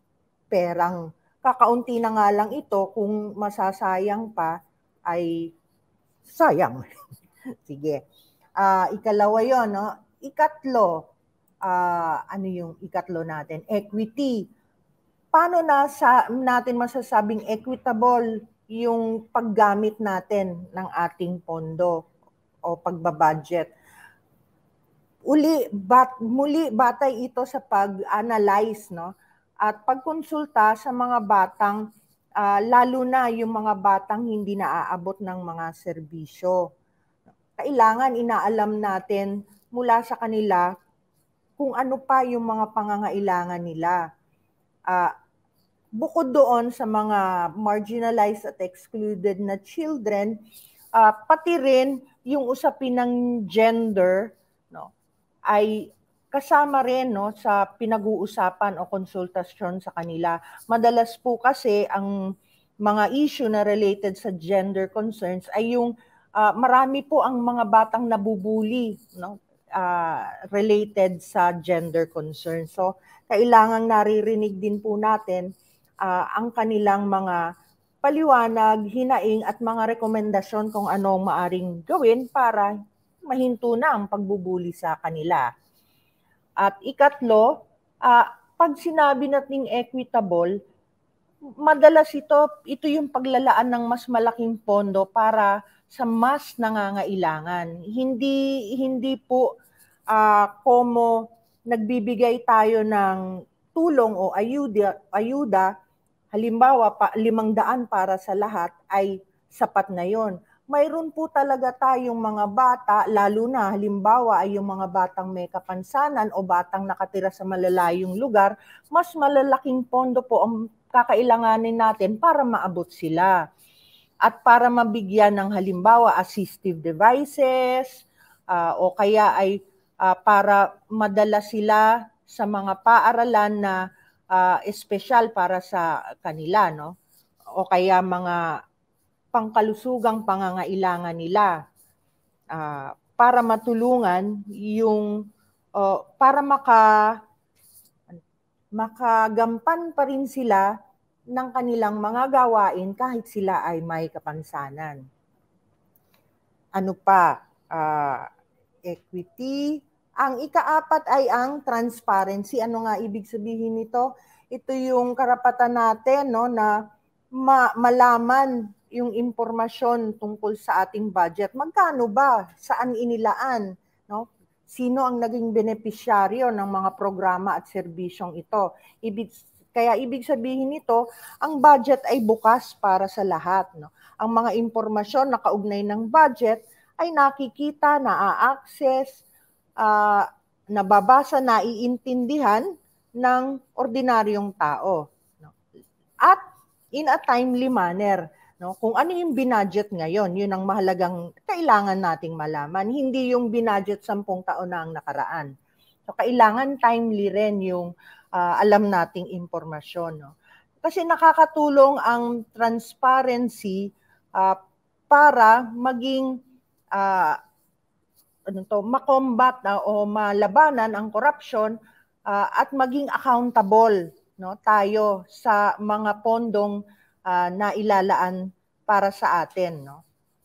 perang. Kakaunti na nga lang ito, kung masasayang pa ay sayang. Sige. Uh, ikalawa yon, no? Ikatlo, uh, ano yung ikatlo natin? Equity. Paano na sa, natin masasabing equitable yung paggamit natin ng ating pondo o pagbabudget? Uli, bat, muli batay ito sa pag-analyze, no? At pagkonsulta sa mga batang, uh, lalo na yung mga batang hindi naaabot ng mga serbisyo. Kailangan inaalam natin mula sa kanila kung ano pa yung mga pangangailangan nila. Uh, bukod doon sa mga marginalized at excluded na children, uh, pati rin yung usapin ng gender, no, ay kasama rin, no, sa pinag-uusapan o konsultasyon sa kanila. Madalas po kasi ang mga issue na related sa gender concerns ay yung Uh, marami po ang mga batang nabubuli, no, uh, related sa gender concern. So, kailangang naririnig din po natin uh, ang kanilang mga paliwanag, hinaing at mga rekomendasyon kung anong maaring gawin para mahinto na ang pagbubuli sa kanila. At ikatlo, uh, pag sinabi nating equitable, madalas ito, ito yung paglalaan ng mas malaking pondo para sa mas nangangailangan. Hindi hindi po uh, como nagbibigay tayo ng tulong o ayuda, ayuda halimbawa pa limang daan para sa lahat ay sapat na yon. Mayroon po talaga tayong mga bata, lalo na halimbawa ay yung mga batang may kapansanan o batang nakatira sa malalayong lugar, mas malalaking pondo po ang kakailanganin natin para maabot sila. At para mabigyan ng halimbawa assistive devices uh, o kaya ay uh, para madala sila sa mga paaralan na uh, espesyal para sa kanila, no? O kaya mga pangkalusugang pangangailangan nila uh, para matulungan yung uh, para maka makagampan pa rin sila ng kanilang mga gawain kahit sila ay may kapansanan. Ano pa? Uh, equity. Ang ikaapat ay ang transparency. Ano nga ibig sabihin nito? Ito yung karapatan natin, no, na ma- malaman yung impormasyon tungkol sa ating budget. Magkano ba? Saan inilaan? No? Sino ang naging benepisyaryo ng mga programa at serbisyong ito? Ibig Kaya ibig sabihin nito, ang budget ay bukas para sa lahat. No? Ang mga impormasyon na kaugnay ng budget ay nakikita, naa-access, uh, nababasa, naiintindihan ng ordinaryong tao. No? At in a timely manner. No? Kung ano yung binudget ngayon, yun ang mahalagang kailangan nating malaman. Hindi yung binudget sampung taon na ang nakaraan. So kailangan timely rin yung Uh, alam nating impormasyon. No? Kasi nakakatulong ang transparency uh, para maging uh, ano to, makombat uh, o malabanan ang corruption uh, at maging accountable, no, tayo sa mga pondong uh, na ilalaan para sa atin. No?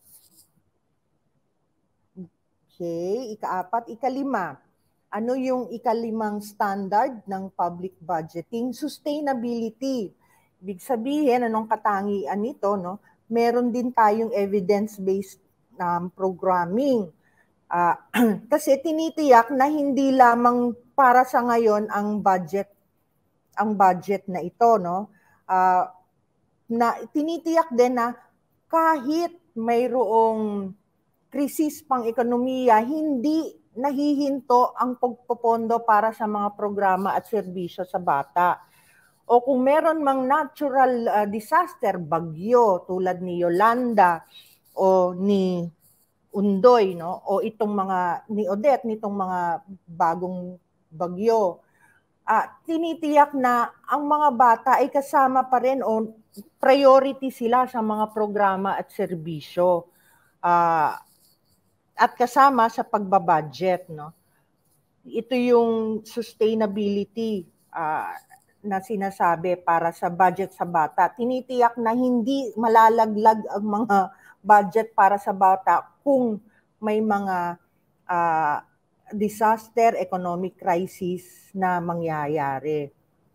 Okay, ikaapat, ikalima. Ano yung ikalimang standard ng public budgeting? Sustainability. Ibig sabihin, anong katangian nito? No? Meron din tayong evidence-based um, programming. Uh, kasi tinitiyak na hindi lamang para sa ngayon ang budget ang budget na ito. No? Uh, na, tinitiyak din na kahit mayroong krisis pang ekonomiya, hindi nahihinto ang pagpopondo para sa mga programa at serbisyo sa bata. O kung meron mang natural uh, disaster, bagyo tulad ni Yolanda o ni Undoy, no, o itong mga ni Odette, nitong mga bagong bagyo, uh, tinitiyak na ang mga bata ay kasama pa rin o priority sila sa mga programa at serbisyo. Uh, at kasama sa pagbabudget, no? Ito yung sustainability uh, na sinasabi para sa budget sa bata. Tinitiyak na hindi malalaglag ang mga budget para sa bata kung may mga uh, disaster, economic crisis na mangyayari.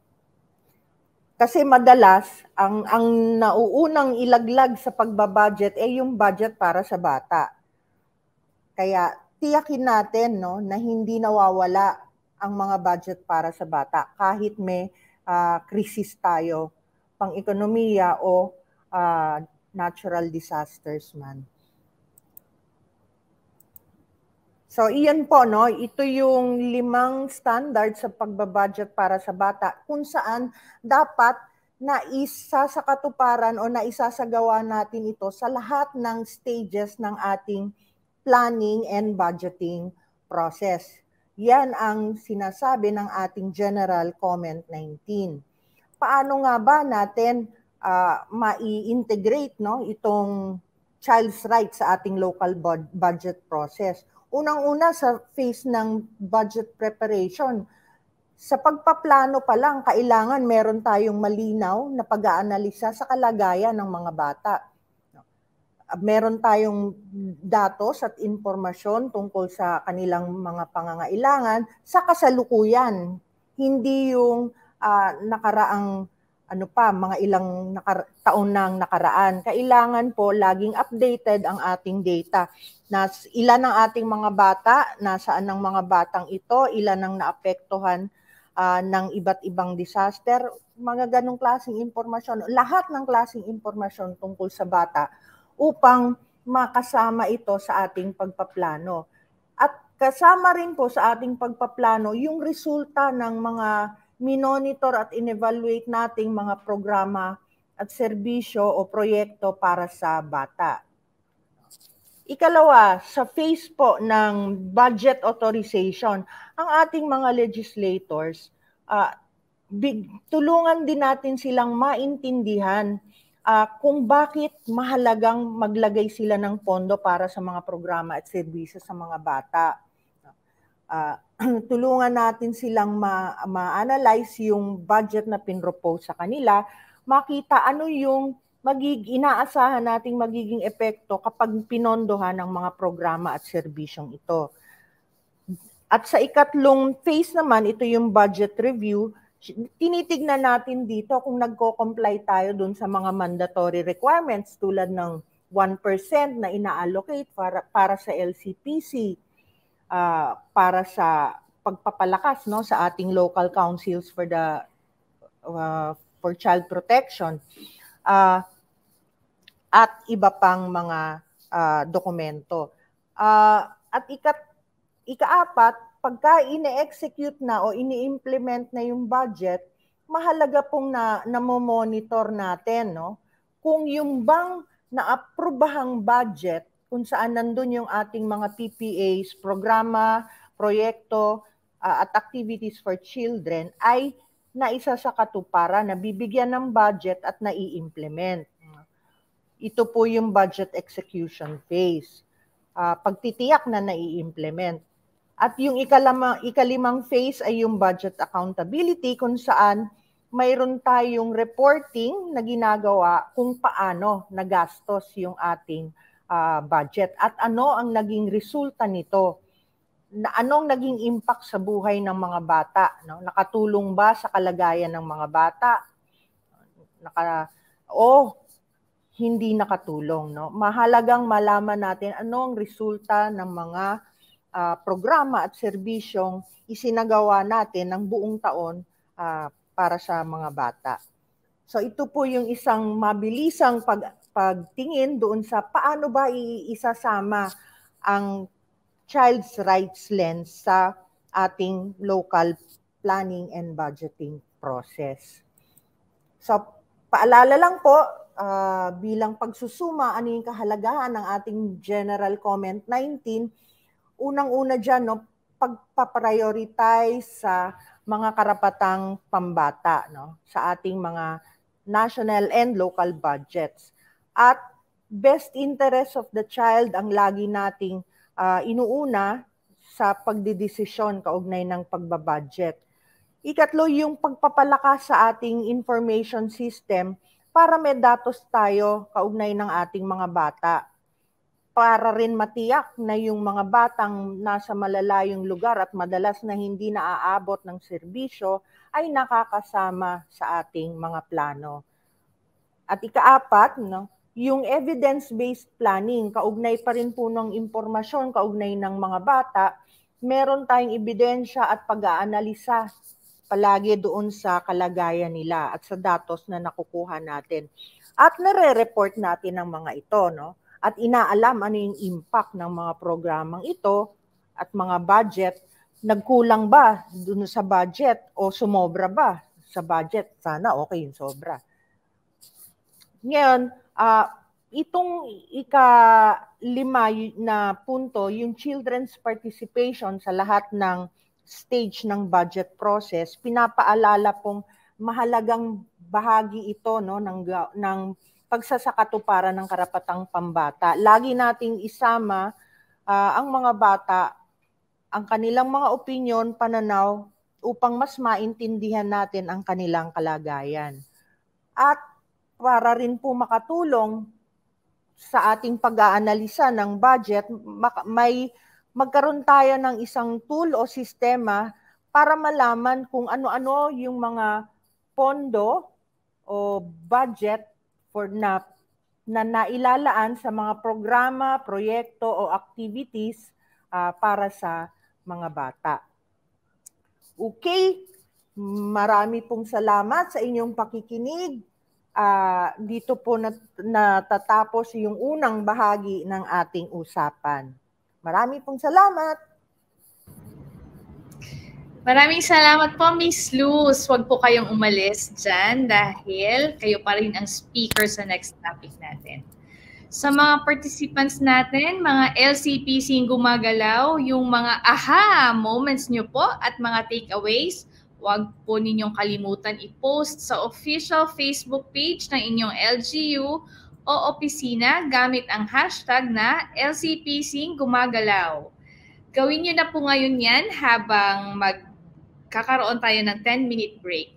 Kasi madalas, ang, ang nauunang ilaglag sa pagbabudget ay yung budget para sa bata. Kaya tiyakin natin, no, na hindi nawawala ang mga budget para sa bata kahit may uh, krisis tayo, pang-ekonomiya o uh, natural disasters man. So, iyan po, no? Ito yung limang standard sa pagbabudget para sa bata kung saan dapat naisa sa katuparan o naisasagawa natin ito sa lahat ng stages ng ating planning and budgeting process. Yan ang sinasabi ng ating General Comment nineteen. Paano nga ba natin uh, mai-integrate, no, itong child's rights sa ating local budget process? Unang-una sa phase ng budget preparation, sa pagpaplano pa lang, kailangan meron tayong malinaw na pag-aanalisa sa kalagayan ng mga bata. Meron tayong datos at impormasyon tungkol sa kanilang mga pangangailangan sa kasalukuyan, hindi yung uh, nakaraang ano pa, mga ilang nakara- taon nang nakaraan. Kailangan po laging updated ang ating data. Nas, ilan ang ating mga bata, nasaan ang mga batang ito, ilan ang naapektuhan uh, ng iba't ibang disaster, mga ganong klaseng impormasyon, lahat ng klaseng impormasyon tungkol sa bata upang makasama ito sa ating pagpaplano. At kasama rin po sa ating pagpaplano yung resulta ng mga minonitor at in-evaluate nating mga programa at serbisyo o proyekto para sa bata. Ikalawa, sa phase po ng budget authorization, ang ating mga legislators, uh, big, tulungan din natin silang maintindihan uh, kung bakit mahalagang maglagay sila ng pondo para sa mga programa at serbisyo sa mga bata. Uh, tulungan natin silang ma- ma-analyze yung budget na pinropose sa kanila, makita ano yung magig inaasahan nating magiging epekto kapag pinondohan ng mga programa at serbisyong ito. At sa ikatlong phase naman, ito yung budget review, tinitignan natin dito kung nagko-comply tayo dun sa mga mandatory requirements tulad ng one percent na ina-allocate para, para sa L C P C, Uh, para sa pagpapalakas, no, sa ating local councils for the uh, for child protection uh, at iba pang mga uh, dokumento. Uh, at ikat, ikaapat, pagka ine-execute na o ini-implement na yung budget, mahalaga pong na namo-monitor natin, no, kung yung bang na-aprobahang budget kung saan nandun yung ating mga P P As, programa, proyekto, uh, at activities for children ay naisa sa katuparan, nabibigyan ng budget at nai-implement. Ito po yung budget execution phase. Uh, pagtitiyak na nai-implement. At yung ikalama, ikalimang phase ay yung budget accountability kung saan mayroon tayong reporting na ginagawa kung paano nagastos yung ating Uh, budget at ano ang naging resulta nito, na anong naging impact sa buhay ng mga bata, no? Nakatulong ba sa kalagayan ng mga bata, naka o hindi nakatulong, no? Mahalagang malaman natin anong resulta ng mga uh, programa at serbisyong isinagawa natin ng buong taon uh, para sa mga bata. So ito po yung isang mabilisang pag pagtingin doon sa paano ba iisasama ang child's rights lens sa ating local planning and budgeting process. So, paalala lang po, uh, bilang pagsusuma, ano yung kahalagahan ng ating General Comment nineteen, unang-una dyan, no, pagpaprioritize sa mga karapatang pambata, no, sa ating mga national and local budgets. At best interest of the child ang lagi nating uh, inuuna sa pagdidesisyon kaugnay ng pagbabudget. Ikatlo, yung pagpapalakas sa ating information system para may datos tayo kaugnay ng ating mga bata. Para rin matiyak na yung mga batang nasa malalayong lugar at madalas na hindi naaabot ng serbisyo ay nakakasama sa ating mga plano. At ikaapat, no, yung evidence-based planning, kaugnay pa rin po ng impormasyon, kaugnay ng mga bata, meron tayong ebidensya at pag-aanalisa palagi doon sa kalagayan nila at sa datos na nakukuha natin. At nare-report natin ang mga ito, no? At inaalam ano yung impact ng mga programang ito at mga budget. Nagkulang ba doon sa budget o sumobra ba sa budget? Sana okay yung sobra. Ngayon, uh, itong ika-lima na punto, yung children's participation sa lahat ng stage ng budget process, pinapaalala pong mahalagang bahagi ito, no, ng, ng pagsasakatuparan ng karapatang pambata. Lagi nating isama uh, ang mga bata, ang kanilang mga opinyon, pananaw, upang mas maintindihan natin ang kanilang kalagayan. At para rin po makatulong sa ating pag-aanalisa ng budget, may magkaroon tayo ng isang tool o sistema para malaman kung ano-ano yung mga pondo o budget for na, na nailalaan sa mga programa, proyekto o activities uh, para sa mga bata. Okay, marami pong salamat sa inyong pakikinig. Uh, dito po nat natatapos yung unang bahagi ng ating usapan. Marami pong salamat. Maraming salamat po, Miss Luz. Huwag po kayong umalis dyan dahil kayo pa rin ang speaker sa next topic natin. Sa mga participants natin, mga L C P C gumagalaw, yung mga aha moments nyo po at mga takeaways, huwag po ninyong kalimutan i-post sa official Facebook page ng inyong L G U o opisina gamit ang hashtag na L C P C Gumagalaw. Gawin nyo na po ngayon yan habang magkakaroon tayo ng ten minute break.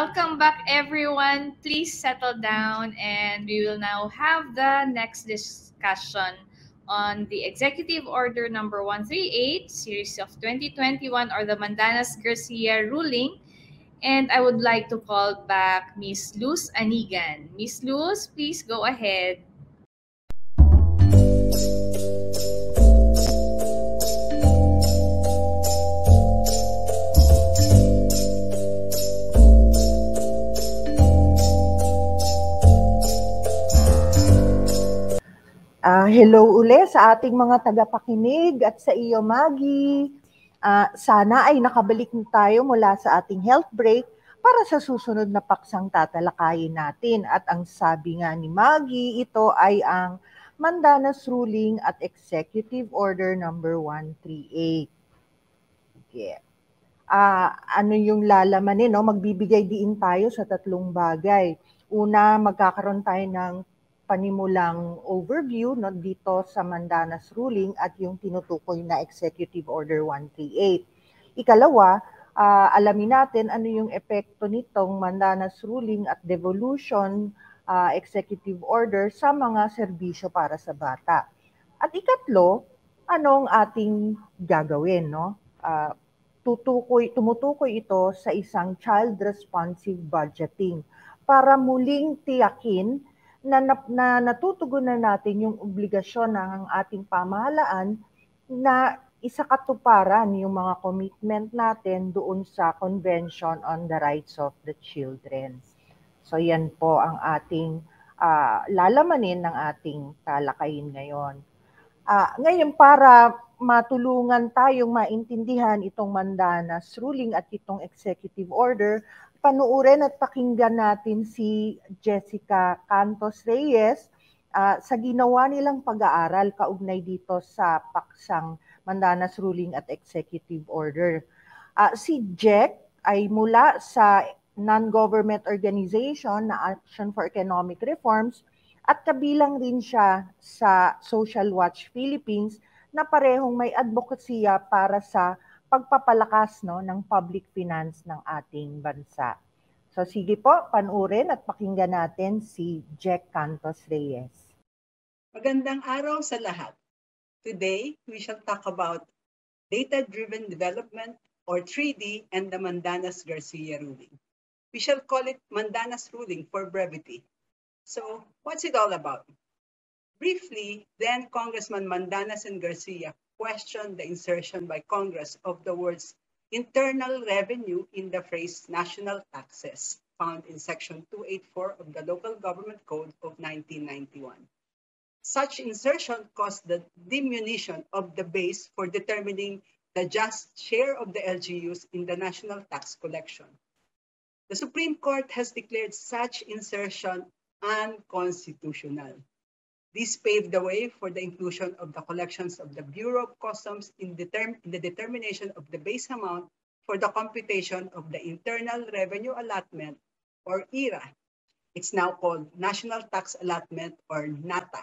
Welcome back, everyone. Please settle down, and we will now have the next discussion on the Executive Order number one thirty-eight, series of twenty twenty-one, or the Mandanas-Garcia ruling. And I would like to call back Miz Luz Anigan. Miz Luz, please go ahead. Uh, hello uli sa ating mga tagapakinig at sa iyo, Maggie. Uh, sana ay nakabalik na tayo mula sa ating health break para sa susunod na paksang tatalakayin natin. At ang sabi nga ni Maggie, ito ay ang Mandanas Ruling at Executive Order number one thirty-eight. Okay. Uh, ano yung lalamanin? No? Magbibigay diin tayo sa tatlong bagay. Una, magkakaroon tayo ng panimulang overview no, dito sa Mandanas Ruling at yung tinutukoy na Executive Order one thirty-eight. Ikalawa, uh, alamin natin ano yung epekto nitong Mandanas Ruling at Devolution uh, Executive Order sa mga serbisyo para sa bata. At ikatlo, anong ating gagawin? No? Uh, tutukoy, tumutukoy ito sa isang child-responsive budgeting para muling tiyakin na, na, na natutugunan natin yung obligasyon ng ating pamahalaan na isakatuparan yung mga commitment natin doon sa Convention on the Rights of the Children. So yan po ang ating uh, lalamanin ng ating talakayin ngayon. Uh, ngayon para matulungan tayong maintindihan itong Mandanas Ruling at itong Executive Order, panuurin at pakinggan natin si Jessica Cantos Reyes uh, sa ginawa nilang pag-aaral kaugnay dito sa paksang Mandanas Ruling at Executive Order. Uh, si Jack ay mula sa non-government organization na Action for Economic Reforms at kabilang rin siya sa Social Watch Philippines na parehong may advokasya para sa pagpapalakas no, ng public finance ng ating bansa. So sige po, panurin at pakinggan natin si Jack Cantos Reyes. Magandang araw sa lahat. Today, we shall talk about data-driven development or three D and the Mandanas-Garcia ruling. We shall call it Mandanas ruling for brevity. So what's it all about? Briefly, then Congressman Mandanas and Garcia questioned the insertion by Congress of the words internal revenue in the phrase national taxes found in Section two eighty-four of the Local Government Code of nineteen ninety-one. Such insertion caused the diminution of the base for determining the just share of the L G Us in the national tax collection. The Supreme Court has declared such insertion unconstitutional. This paved the way for the inclusion of the collections of the Bureau of Customs in, determ in the determination of the base amount for the computation of the Internal Revenue Allotment, or I R A. It's now called National Tax Allotment, or NATA.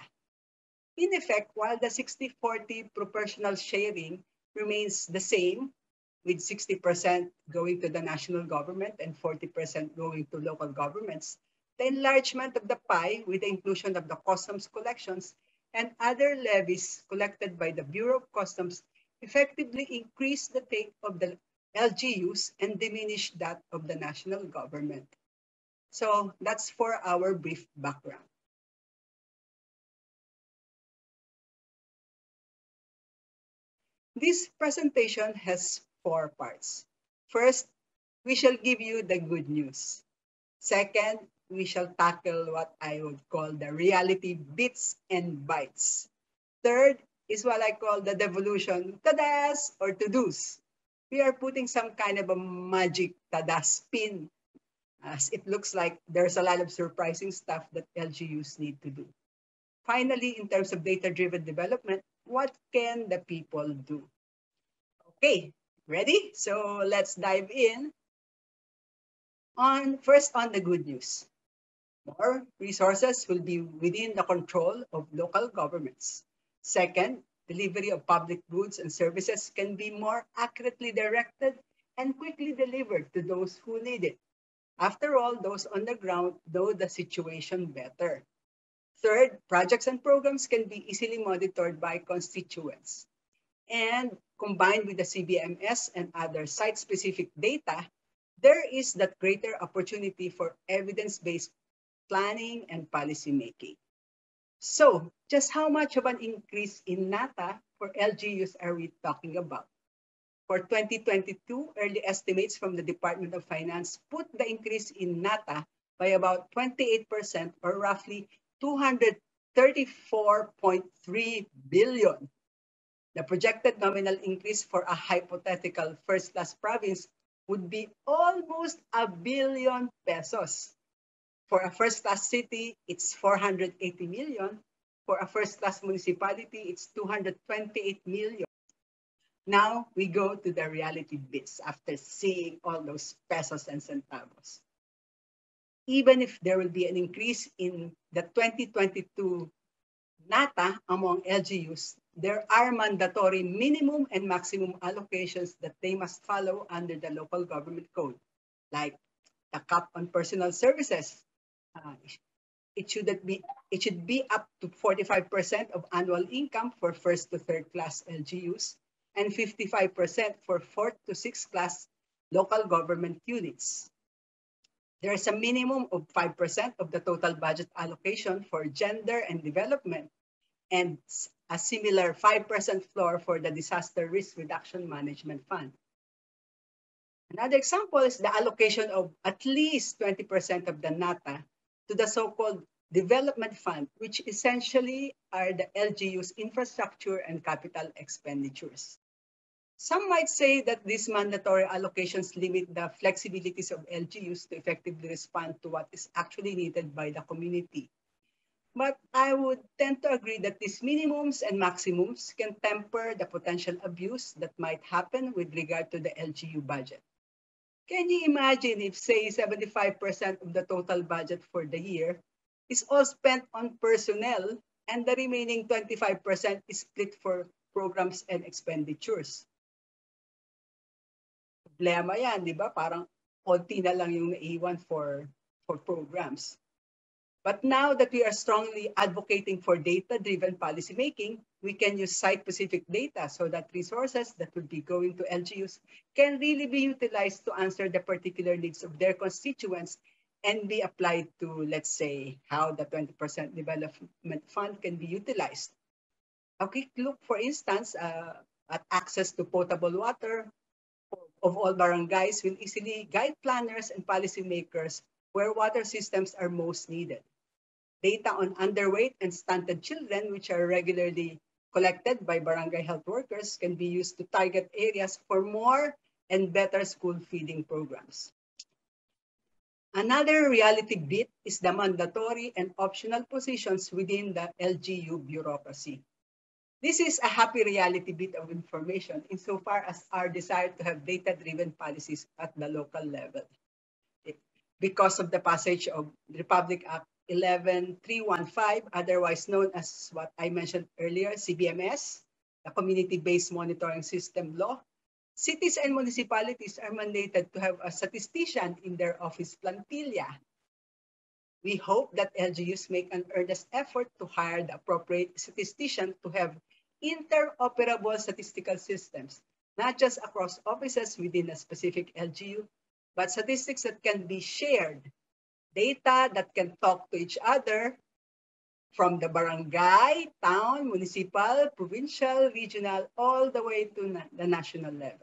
In effect, while the sixty forty proportional sharing remains the same, with sixty percent going to the national government and forty percent going to local governments, the enlargement of the pie with the inclusion of the customs collections and other levies collected by the Bureau of Customs effectively increased the take of the L G Us and diminished that of the national government. So that's for our brief background. This presentation has four parts. First, we shall give you the good news. Second, we shall tackle what I would call the reality bits and bytes. Third is what I call the devolution tadas or to-dos. We are putting some kind of a magic tada spin, as it looks like there's a lot of surprising stuff that L G Us need to do. Finally, in terms of data-driven development, what can the people do? Okay, ready? So let's dive in. On, first, on the good news. More resources will be within the control of local governments. Second, delivery of public goods and services can be more accurately directed and quickly delivered to those who need it. After all, those on the ground know the situation better. Third, projects and programs can be easily monitored by constituents. And combined with the C B M S and other site-specific data, there is that greater opportunity for evidence-based planning and policy making. So, just how much of an increase in NATA for L G Us are we talking about? For twenty twenty-two, early estimates from the Department of Finance put the increase in NATA by about twenty-eight percent or roughly two hundred thirty-four point three billion. The projected nominal increase for a hypothetical first-class province would be almost a billion pesos. For a first-class city, it's four hundred eighty million. For a first-class municipality, it's two hundred twenty-eight million. Now we go to the reality bits after seeing all those pesos and centavos. Even if there will be an increase in the twenty twenty-two NATA among L G Us, there are mandatory minimum and maximum allocations that they must follow under the local government code, like the cap on personal services. Uh, it should be it should be up to forty-five percent of annual income for first to third class L G Us and fifty-five percent for fourth to sixth class local government units. There is a minimum of five percent of the total budget allocation for gender and development, and a similar five percent floor for the Disaster Risk Reduction Management Fund. Another example is the allocation of at least twenty percent of the NATA to the so-called Development Fund, which essentially are the L G U's infrastructure and capital expenditures. Some might say that these mandatory allocations limit the flexibilities of L G Us to effectively respond to what is actually needed by the community. But I would tend to agree that these minimums and maximums can temper the potential abuse that might happen with regard to the L G U budget. Can you imagine if, say, seventy-five percent of the total budget for the year is all spent on personnel and the remaining twenty-five percent is split for programs and expenditures? Problema yan, di ba? Parang konti na lang yung naiwan for, for programs. But now that we are strongly advocating for data-driven policymaking, we can use site-specific data so that resources that would be going to L G Us can really be utilized to answer the particular needs of their constituents and be applied to, let's say, how the twenty percent development fund can be utilized. A quick look, for instance, uh, at access to potable water of all barangays will easily guide planners and policymakers where water systems are most needed. Data on underweight and stunted children, which are regularly collected by barangay health workers, can be used to target areas for more and better school feeding programs. Another reality bit is the mandatory and optional positions within the L G U bureaucracy. This is a happy reality bit of information insofar as our desire to have data-driven policies at the local level. Because of the passage of Republic Act eleven three fifteen, otherwise known as what I mentioned earlier, C B M S, the Community-Based Monitoring System Law, cities and municipalities are mandated to have a statistician in their office plantilla. We hope that L G Us make an earnest effort to hire the appropriate statistician to have interoperable statistical systems, not just across offices within a specific L G U, but statistics that can be shared, data that can talk to each other from the barangay, town, municipal, provincial, regional, all the way to na the national level.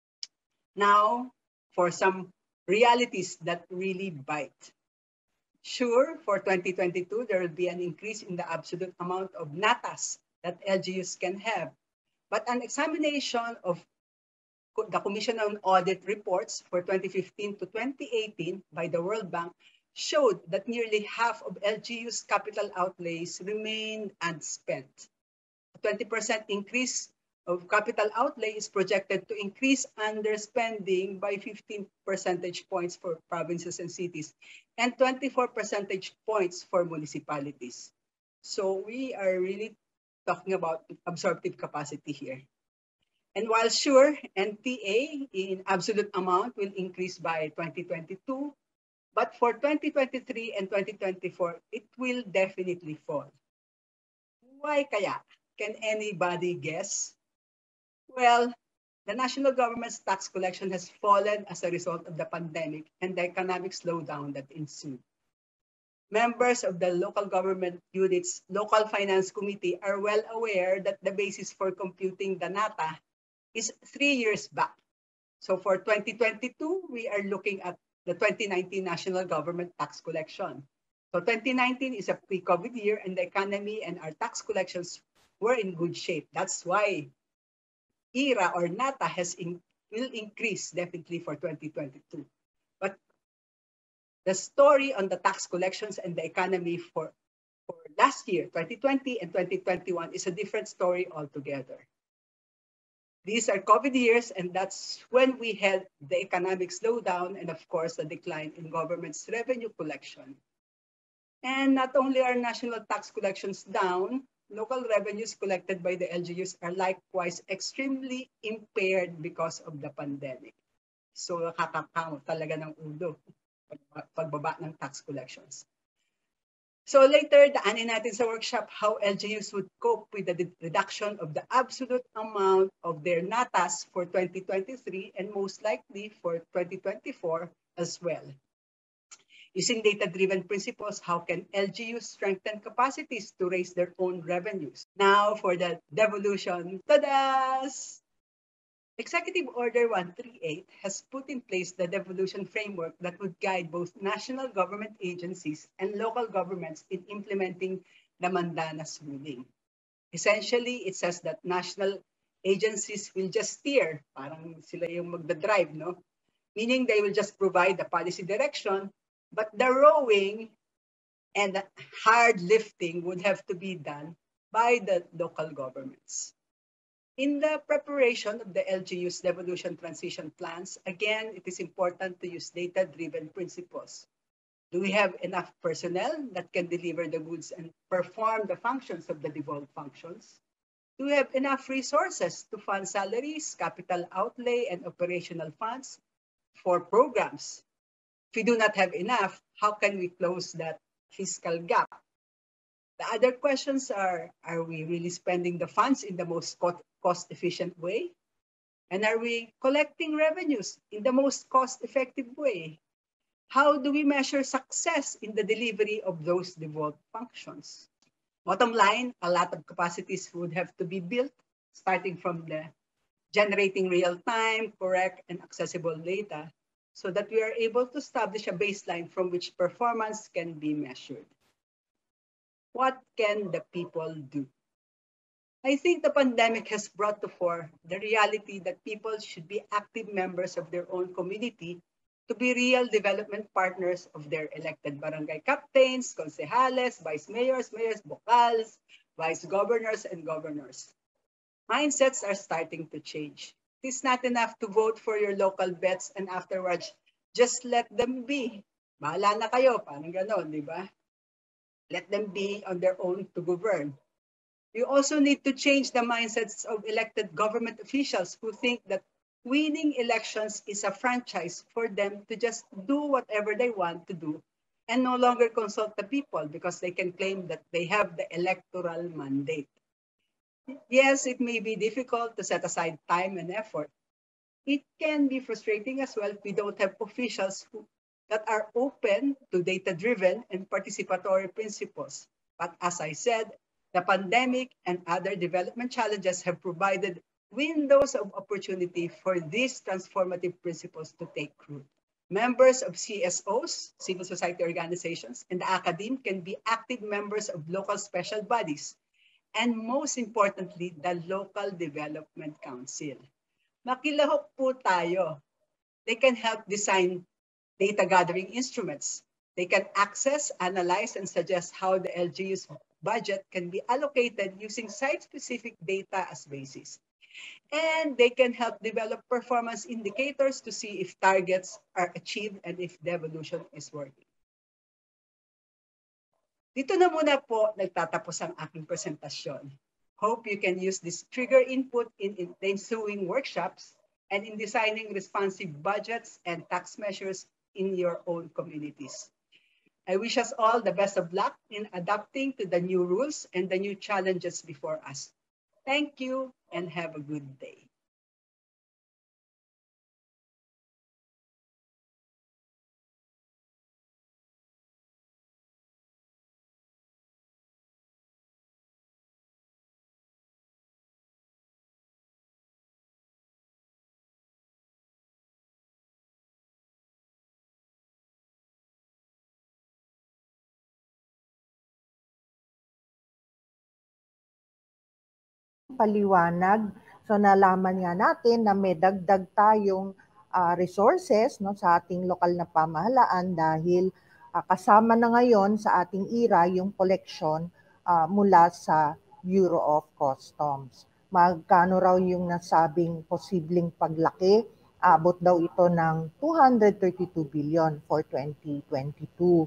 Now, for some realities that really bite. Sure, for twenty twenty-two, there will be an increase in the absolute amount of NATAs that L G Us can have. But an examination of the Commission on Audit reports for twenty fifteen to twenty eighteen by the World Bank showed that nearly half of L G U's capital outlays remained unspent. A twenty percent increase of capital outlay is projected to increase underspending by fifteen percentage points for provinces and cities and twenty-four percentage points for municipalities. So we are really talking about absorptive capacity here. And while sure, N T A in absolute amount will increase by twenty twenty-two, But for twenty twenty-three and twenty twenty-four, it will definitely fall. Why kaya? Can anybody guess? Well, the national government's tax collection has fallen as a result of the pandemic and the economic slowdown that ensued. Members of the local government unit's local finance committee are well aware that the basis for computing the NATA is three years back. So for twenty twenty-two, we are looking at the twenty nineteen national government tax collection. So twenty nineteen is a pre-COVID year and the economy and our tax collections were in good shape. That's why E R A or NATA has in, will increase definitely for twenty twenty-two. But the story on the tax collections and the economy for, for last year, twenty twenty and twenty twenty-one, is a different story altogether. These are COVID years, and that's when we had the economic slowdown and, of course, the decline in government's revenue collection. And not only are national tax collections down, local revenues collected by the L G Us are likewise extremely impaired because of the pandemic. So nakakakamo talaga ng ulo pagbaba ng tax collections. So later, daanin natin sa workshop how L G Us would cope with the reduction of the absolute amount of their NATAs for twenty twenty-three and most likely for twenty twenty-four as well. Using data-driven principles, how can L G Us strengthen capacities to raise their own revenues? Now for the devolution. Ta-das! Executive Order one thirty-eight has put in place the devolution framework that would guide both national government agencies and local governments in implementing the Mandanas ruling. Essentially, it says that national agencies will just steer, parang sila yung magdadrive, no? Meaning they will just provide the policy direction, but the rowing and the hard lifting would have to be done by the local governments. In the preparation of the L G U's devolution transition plans, again, it is important to use data-driven principles. Do we have enough personnel that can deliver the goods and perform the functions of the devolved functions? Do we have enough resources to fund salaries, capital outlay, and operational funds for programs? If we do not have enough, how can we close that fiscal gap? The other questions are, are we really spending the funds in the most cost-efficient way? And are we collecting revenues in the most cost-effective way? How do we measure success in the delivery of those devolved functions? Bottom line, a lot of capacities would have to be built, starting from the generating real-time, correct, and accessible data, so that we are able to establish a baseline from which performance can be measured. What can the people do? I think the pandemic has brought to fore the reality that people should be active members of their own community to be real development partners of their elected barangay captains, concejales, vice mayors, mayors, vocals, vice governors, and governors. Mindsets are starting to change. It is not enough to vote for your local bets and afterwards, just let them be. Bahala na kayo, parang ganon, di ba? Let them be on their own to govern. You also need to change the mindsets of elected government officials who think that winning elections is a franchise for them to just do whatever they want to do and no longer consult the people because they can claim that they have the electoral mandate. Yes, it may be difficult to set aside time and effort. It can be frustrating as well if we don't have officials who that are open to data-driven and participatory principles. But as I said, the pandemic and other development challenges have provided windows of opportunity for these transformative principles to take root. Members of C S Os, civil society organizations, and the academe can be active members of local special bodies, and most importantly, the Local Development Council. Makilahok po tayo. They can help design data gathering instruments. They can access, analyze, and suggest how the L G U's budget can be allocated using site-specific data as basis. And they can help develop performance indicators to see if targets are achieved and if devolution is working. Dito na muna po nagtatapos ang aking presentasyon. Hope you can use this trigger input in, in the ensuing workshops and in designing responsive budgets and tax measures in your own communities. I wish us all the best of luck in adapting to the new rules and the new challenges before us. Thank you and have a good day. Paliwanag. So nalaman nga natin na may dagdag tayong uh, resources no, sa ating lokal na pamahalaan dahil uh, kasama na ngayon sa ating ira yung collection uh, mula sa Bureau of Customs. Magkano raw yung nasabing posibleng paglaki? Abot daw ito ng two hundred thirty-two billion for twenty twenty-two.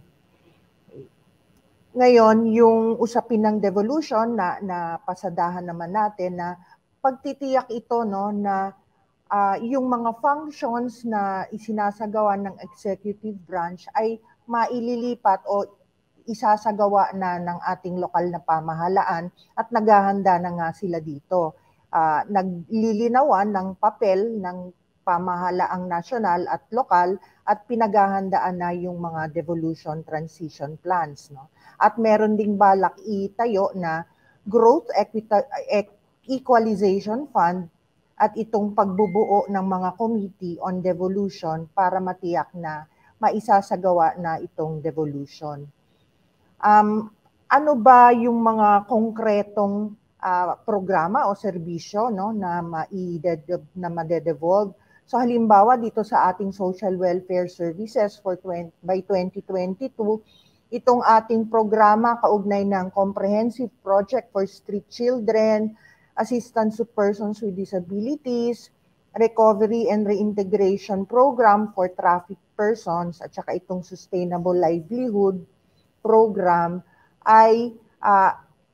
Ngayon, yung usapin ng devolution na, na pasadahan naman natin na pagtitiyak ito no, na uh, yung mga functions na isinasagawa ng executive branch ay maililipat o isasagawa na ng ating lokal na pamahalaan at naghahanda na nga sila dito. Uh, naglilinawan ng papel ng pamahalaang nasyonal at lokal at pinaghahandaan na yung mga devolution transition plans. No? At meron ding balak itayo na Growth Equita- Equalization Fund at itong pagbubuo ng mga committee on devolution para matiyak na maisasagawa na itong devolution. Um, ano ba yung mga konkretong uh, programa o serbisyo no, na, na ma-devolve? So halimbawa dito sa ating social welfare services for twenty, by twenty twenty-two, itong ating programa kaugnay ng Comprehensive Project for Street Children, Assistance to Persons with Disabilities, Recovery and Reintegration Program for Trafficked Persons, at saka itong Sustainable Livelihood Program ay uh,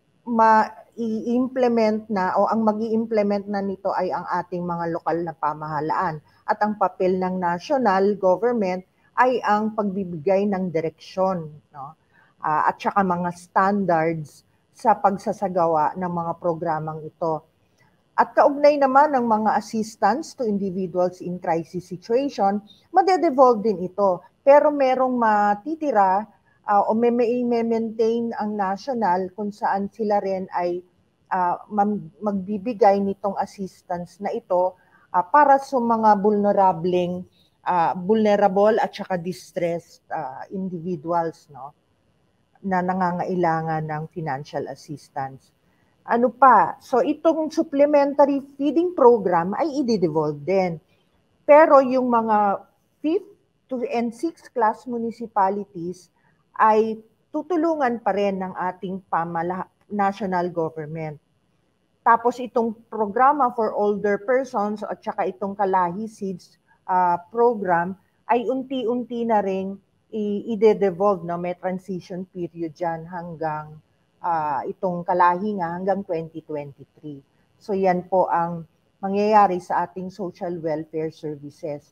ma-i-implement na o ang mag-i-implement na nito ay ang ating mga lokal na pamahalaan. At ang papel ng national government ay ang pagbibigay ng direksyon, no? uh, at saka mga standards sa pagsasagawa ng mga programang ito. At kaugnay naman ng mga assistance to individuals in crisis situation, made-devolve din ito. Pero merong matitira uh, o may maintain ang national kung saan sila rin ay uh, magbibigay nitong assistance na ito uh, para sa mga vulnerableng Uh, vulnerable at saka distressed uh, individuals no na nangangailangan ng financial assistance. Ano pa? So itong supplementary feeding program ay i-devolve din. Pero yung mga fifth to and sixth class municipalities ay tutulungan pa rin ng ating pamala- national government. Tapos itong programa for older persons at saka itong Kalahi Seeds Uh, program ay unti-unti na rin i-devolve, no? May transition period dyan hanggang uh, itong Kalahi nga hanggang twenty twenty-three. So yan po ang mangyayari sa ating social welfare services.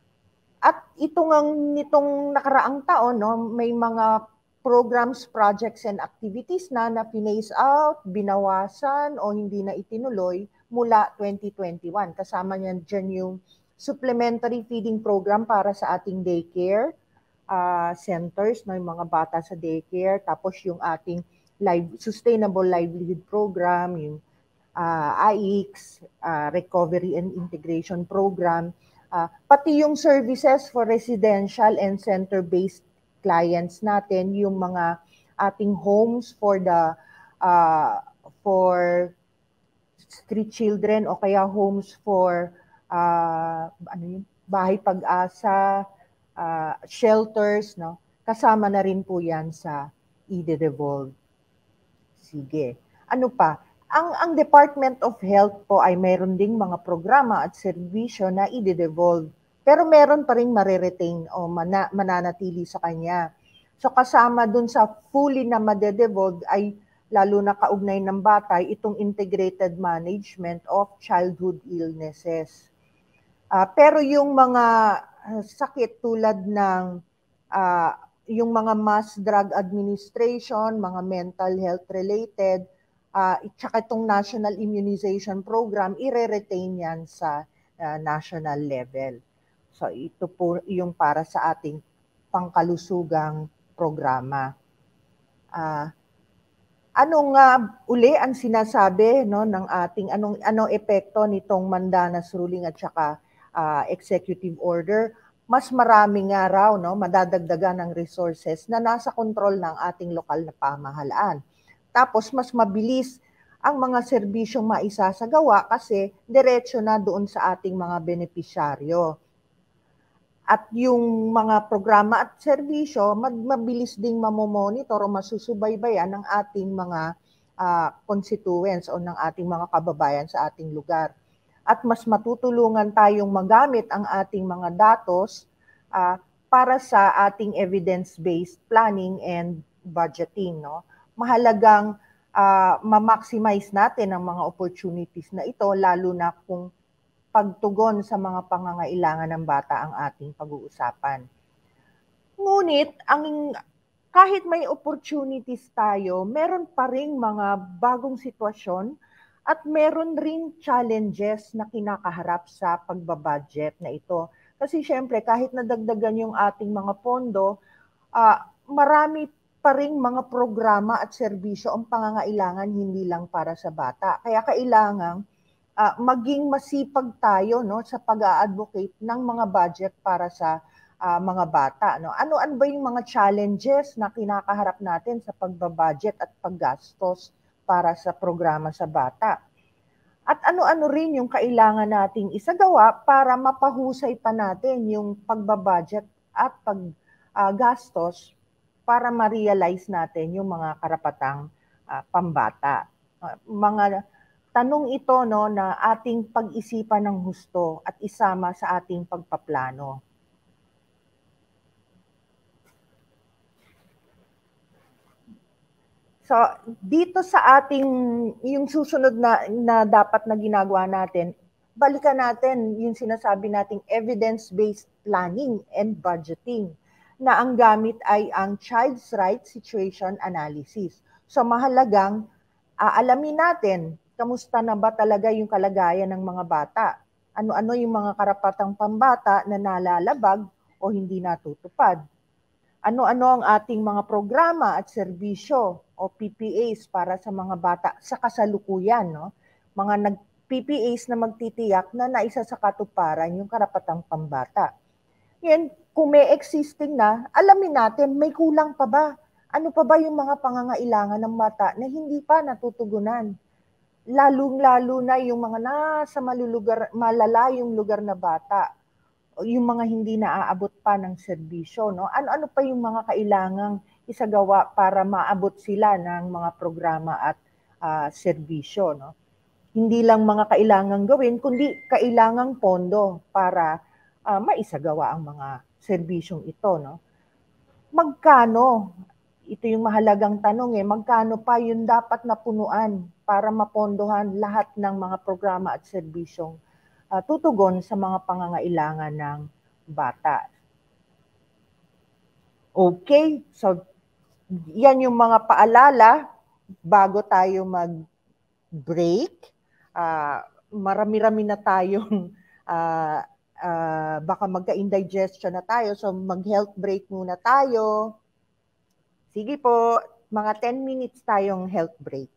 At ito ngang nitong nakaraang taon, no, may mga programs, projects, and activities na na pinace out, binawasan o hindi na itinuloy mula twenty twenty-one. Kasama niyan dyan yung supplementary feeding program para sa ating daycare uh, centers, no, yung mga bata sa daycare, tapos yung ating live, sustainable livelihood program, yung uh, I X, uh, recovery and integration program, uh, pati yung services for residential and center-based clients natin, yung mga ating homes for the uh, for street children o kaya homes for Uh, ano yun, bahay pag-asa, uh, shelters, no? Kasama na rin po yan sa i-devolve. Sige. Ano pa? Ang, ang Department of Health po ay mayroon ding mga programa at serbisyo na i-devolve. Pero meron pa rin mariretain o mana, mananatili sa kanya. So kasama dun sa fully na made-devolve ay lalo na kaugnay ng bata, itong integrated management of childhood illnesses. Uh, pero yung mga uh, sakit tulad ng uh, yung mga mass drug administration, mga mental health related, uh, tsaka itong national immunization program, ire-retain yan sa uh, national level. So ito po yung para sa ating pangkalusugang programa. Uh, ano nga uli ang sinasabi no ng ating anong anong epekto nitong Mandanas ruling at saka uh, executive order? Mas marami nga raw no madadagdagan ng resources na nasa kontrol ng ating lokal na pamahalaan. Tapos mas mabilis ang mga serbisyong maisasagawa kasi diretso na doon sa ating mga benepisyaryo. At yung mga programa at serbisyo, mabilis ding mamomonitor o masusubaybayan ng ating mga uh, constituents o ng ating mga kababayan sa ating lugar. At mas matutulungan tayong magamit ang ating mga datos uh, para sa ating evidence-based planning and budgeting. No? Mahalagang uh, ma-maximize natin ang mga opportunities na ito, lalo na kung pagtugon sa mga pangangailangan ng bata ang ating pag-uusapan. Ngunit, ang, kahit may opportunities tayo, meron pa ring mga bagong sitwasyon at meron ring challenges na kinakaharap sa pagbabudget na ito. Kasi syempre, kahit nadagdagan yung ating mga pondo, uh, marami pa ring mga programa at serbisyo ang pangangailangan hindi lang para sa bata. Kaya kailangan Uh, maging masipag tayo no sa pag-a-advocate ng mga budget para sa uh, mga bata no. Ano-ano ba yung mga challenges na kinakaharap natin sa pagbabudget at paggastos para sa programa sa bata? At ano-ano rin yung kailangan nating isagawa para mapahusay pa natin yung pagbabudget at paggastos uh, para ma-realize natin yung mga karapatang uh, pambata. Uh, mga tanong ito no na ating pag-isipan ng husto at isama sa ating pagpaplano. So, dito sa ating yung susunod na na dapat na ginagawa natin, balikan natin yung sinasabi nating evidence-based planning and budgeting na ang gamit ay ang Child's Rights Situation Analysis. So, mahalagang aalamin natin kamusta na ba talaga yung kalagayan ng mga bata? Ano-ano yung mga karapatang pambata na nalalabag o hindi natutupad? Ano-ano ang ating mga programa at serbisyo o P P As para sa mga bata sa kasalukuyan? No? Mga nag-P P As na magtitiyak na naisa sa katuparan yung karapatang pambata. Yan, kung may existing na, alamin natin, may kulang pa ba? Ano pa ba yung mga pangangailangan ng bata na hindi pa natutugunan? Lalong-lalo na yung mga nasa malulugar, malalayong lugar na bata, o yung mga hindi naaabot pa ng serbisyo. No? Ano-ano pa yung mga kailangang isagawa para maabot sila ng mga programa at uh, serbisyo. No? Hindi lang mga kailangang gawin, kundi kailangang pondo para uh, maisagawa ang mga serbisyong ito. No? Magkano? Ito yung mahalagang tanong eh, magkano pa yung dapat napunuan para mapondohan lahat ng mga programa at serbisyong uh, tutugon sa mga pangangailangan ng bata. Okay, so yan yung mga paalala bago tayo mag-break. Uh, marami-rami na tayong uh, uh, baka magka-indigestion na tayo, so mag-health break muna tayo. Sige po, mga ten minutes tayong health break.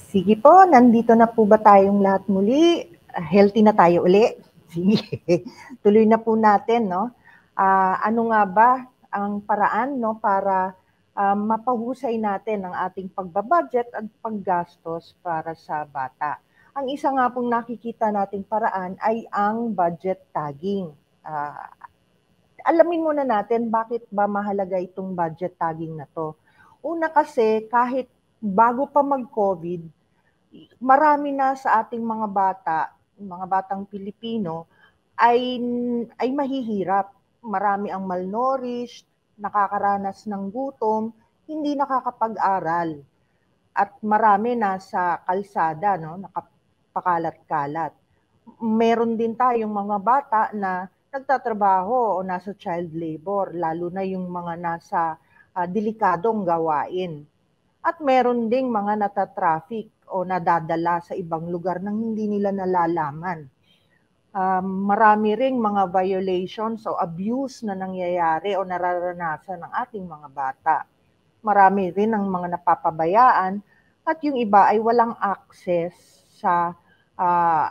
Sige po, nandito na po ba tayong lahat muli? Uh, healthy na tayo uli? Sige, tuloy na po natin, no? Uh, ano nga ba ang paraan, no, para uh, mapahusay natin ang ating pagbabudget at paggastos para sa bata? Ang isa nga pong nakikita nating paraan ay ang budget tagging. Uh, alamin muna natin bakit ba mahalaga itong budget tagging na to. Una kasi, kahit bago pa mag-COVID, marami na sa ating mga bata, mga batang Pilipino, ay, ay mahihirap. Marami ang malnourished, nakakaranas ng gutom, hindi nakakapag-aral. At marami na sa kalsada, no, nakapakalat-kalat. Meron din tayong mga bata na nagtatrabaho o nasa child labor, lalo na yung mga nasa uh, delikadong gawain. At meron ding mga natatraffic o nadadala sa ibang lugar nang hindi nila nalalaman. Um, marami ring mga violations o abuse na nangyayari o nararanasan ng ating mga bata. Marami rin ang mga napapabayaan at yung iba ay walang access sa uh,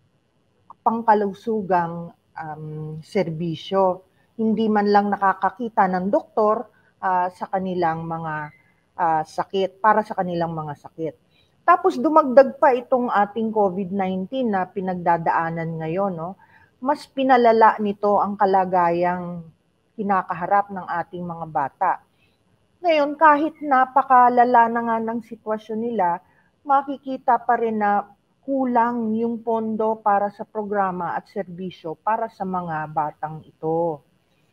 pangkalusugang um, serbisyo. Hindi man lang nakakakita ng doktor uh, sa kanilang mga uh, sakit, para sa kanilang mga sakit. Tapos dumagdag pa itong ating COVID nineteen na pinagdadaanan ngayon, no? Mas pinalala nito ang kalagayang kinakaharap ng ating mga bata. Ngayon, kahit napakalala na nga ng sitwasyon nila, makikita pa rin na kulang yung pondo para sa programa at serbisyo para sa mga batang ito.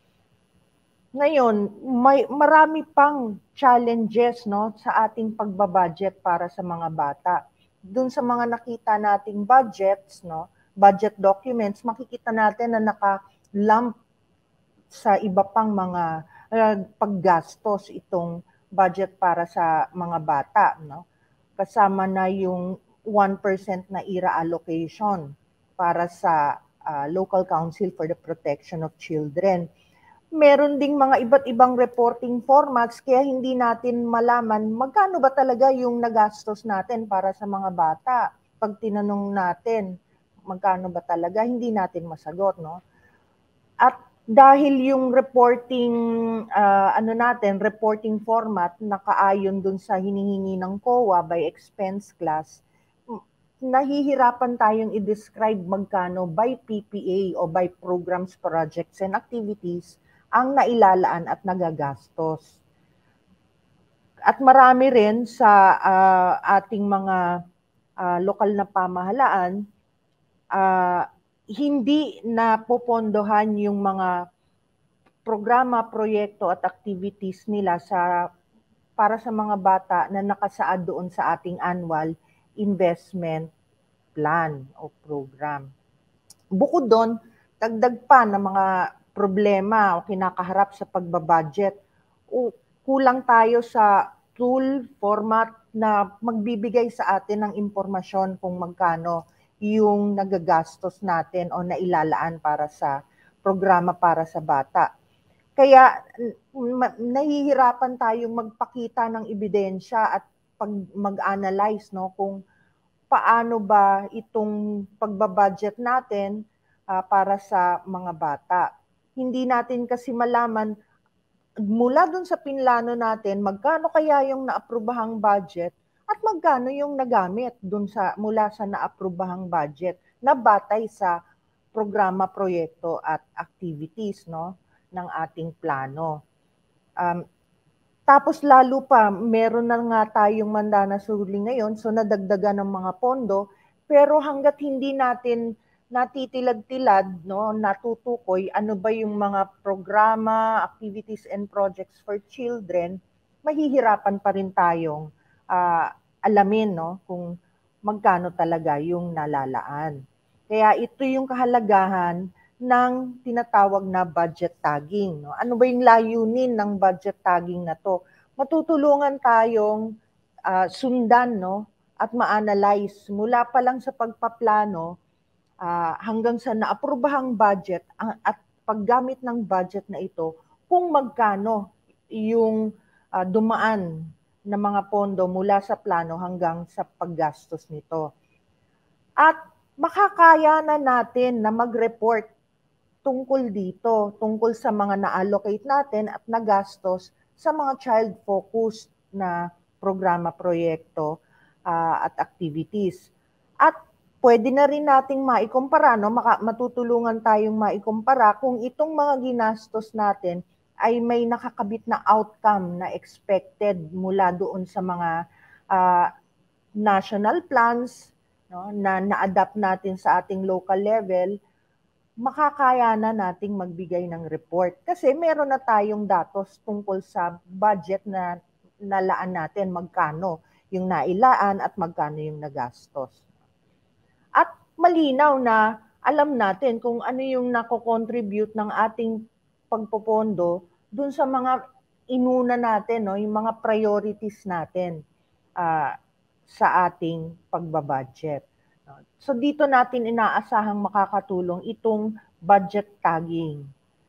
Ngayon, may marami pang challenges, no, sa ating pagbabudget para sa mga bata. Doon sa mga nakita nating budgets, no, budget documents, makikita natin na naka-lump sa iba pang mga uh, paggastos itong budget para sa mga bata, no. Kasama na yung one percent na I R A allocation para sa uh, Local Council for the Protection of Children. Meron ding mga iba't ibang reporting formats kaya hindi natin malaman magkano ba talaga yung nagastos natin para sa mga bata. Pag tinanong natin magkano ba talaga, hindi natin masagot, no? At dahil yung reporting uh, ano natin, reporting format nakaayon dun sa hinihingi ng C O A by expense class, nahihirapan tayong i-describe magkano by P P A o by programs, projects, and activities ang nailalaan at nagagastos. At marami rin sa uh, ating mga uh, lokal na pamahalaan, uh, hindi na popondohan yung mga programa, proyekto at activities nila sa para sa mga bata na nakasaad doon sa ating annual investment plan o program. Bukod doon, dagdag pa ng mga problema o kinakaharap sa pagbabudget, o kulang tayo sa tool format na magbibigay sa atin ng impormasyon kung magkano yung nagagastos natin o nailalaan para sa programa para sa bata. Kaya nahihirapan tayong magpakita ng ebidensya at pag mag-analyze, no, kung paano ba itong pagbabudget natin uh, para sa mga bata. Hindi natin kasi malaman mula dun sa pinlano natin magkano kaya yung naaprubahang budget at magkano yung nagamit dun sa mula sa naaprubahang budget na batay sa programa, proyekto at activities, no, ng ating plano. Um, tapos lalo pa, meron na nga tayong mandana suli ngayon, so nadagdagan ng mga pondo, pero hanggat hindi natin natitilad-tilad, no, natutukoy ano ba yung mga programa, activities and projects for children, mahihirapan pa rin tayong uh, alamin, no, kung magkano talaga yung nalalaan. Kaya ito yung kahalagahan ng tinatawag na budget tagging, no. Ano ba yung layunin ng budget tagging na to? Matutulungan tayong uh, sundan, no, at ma-analyze mula pa lang sa pagpaplano Uh, hanggang sa naaprubahang budget uh, at paggamit ng budget na ito kung magkano yung uh, dumaan na mga pondo mula sa plano hanggang sa paggastos nito. At makakaya na natin na mag-report tungkol dito, tungkol sa mga na-allocate natin at nagastos sa mga child-focused na programa, proyekto uh, at activities. At pwede na rin nating maikumpara, no? Maka, matutulungan tayong maikumpara kung itong mga ginastos natin ay may nakakabit na outcome na expected mula doon sa mga uh, national plans, no, na na-adapt natin sa ating local level, makakaya na nating magbigay ng report. Kasi meron na tayong datos tungkol sa budget na nalaan natin, magkano yung nailaan at magkano yung nagastos. At malinaw na alam natin kung ano yung nako-contribute ng ating pagpopondo dun sa mga inuna natin, no, yung mga priorities natin uh, sa ating pagbabudget. So dito natin inaasahang makakatulong itong budget tagging.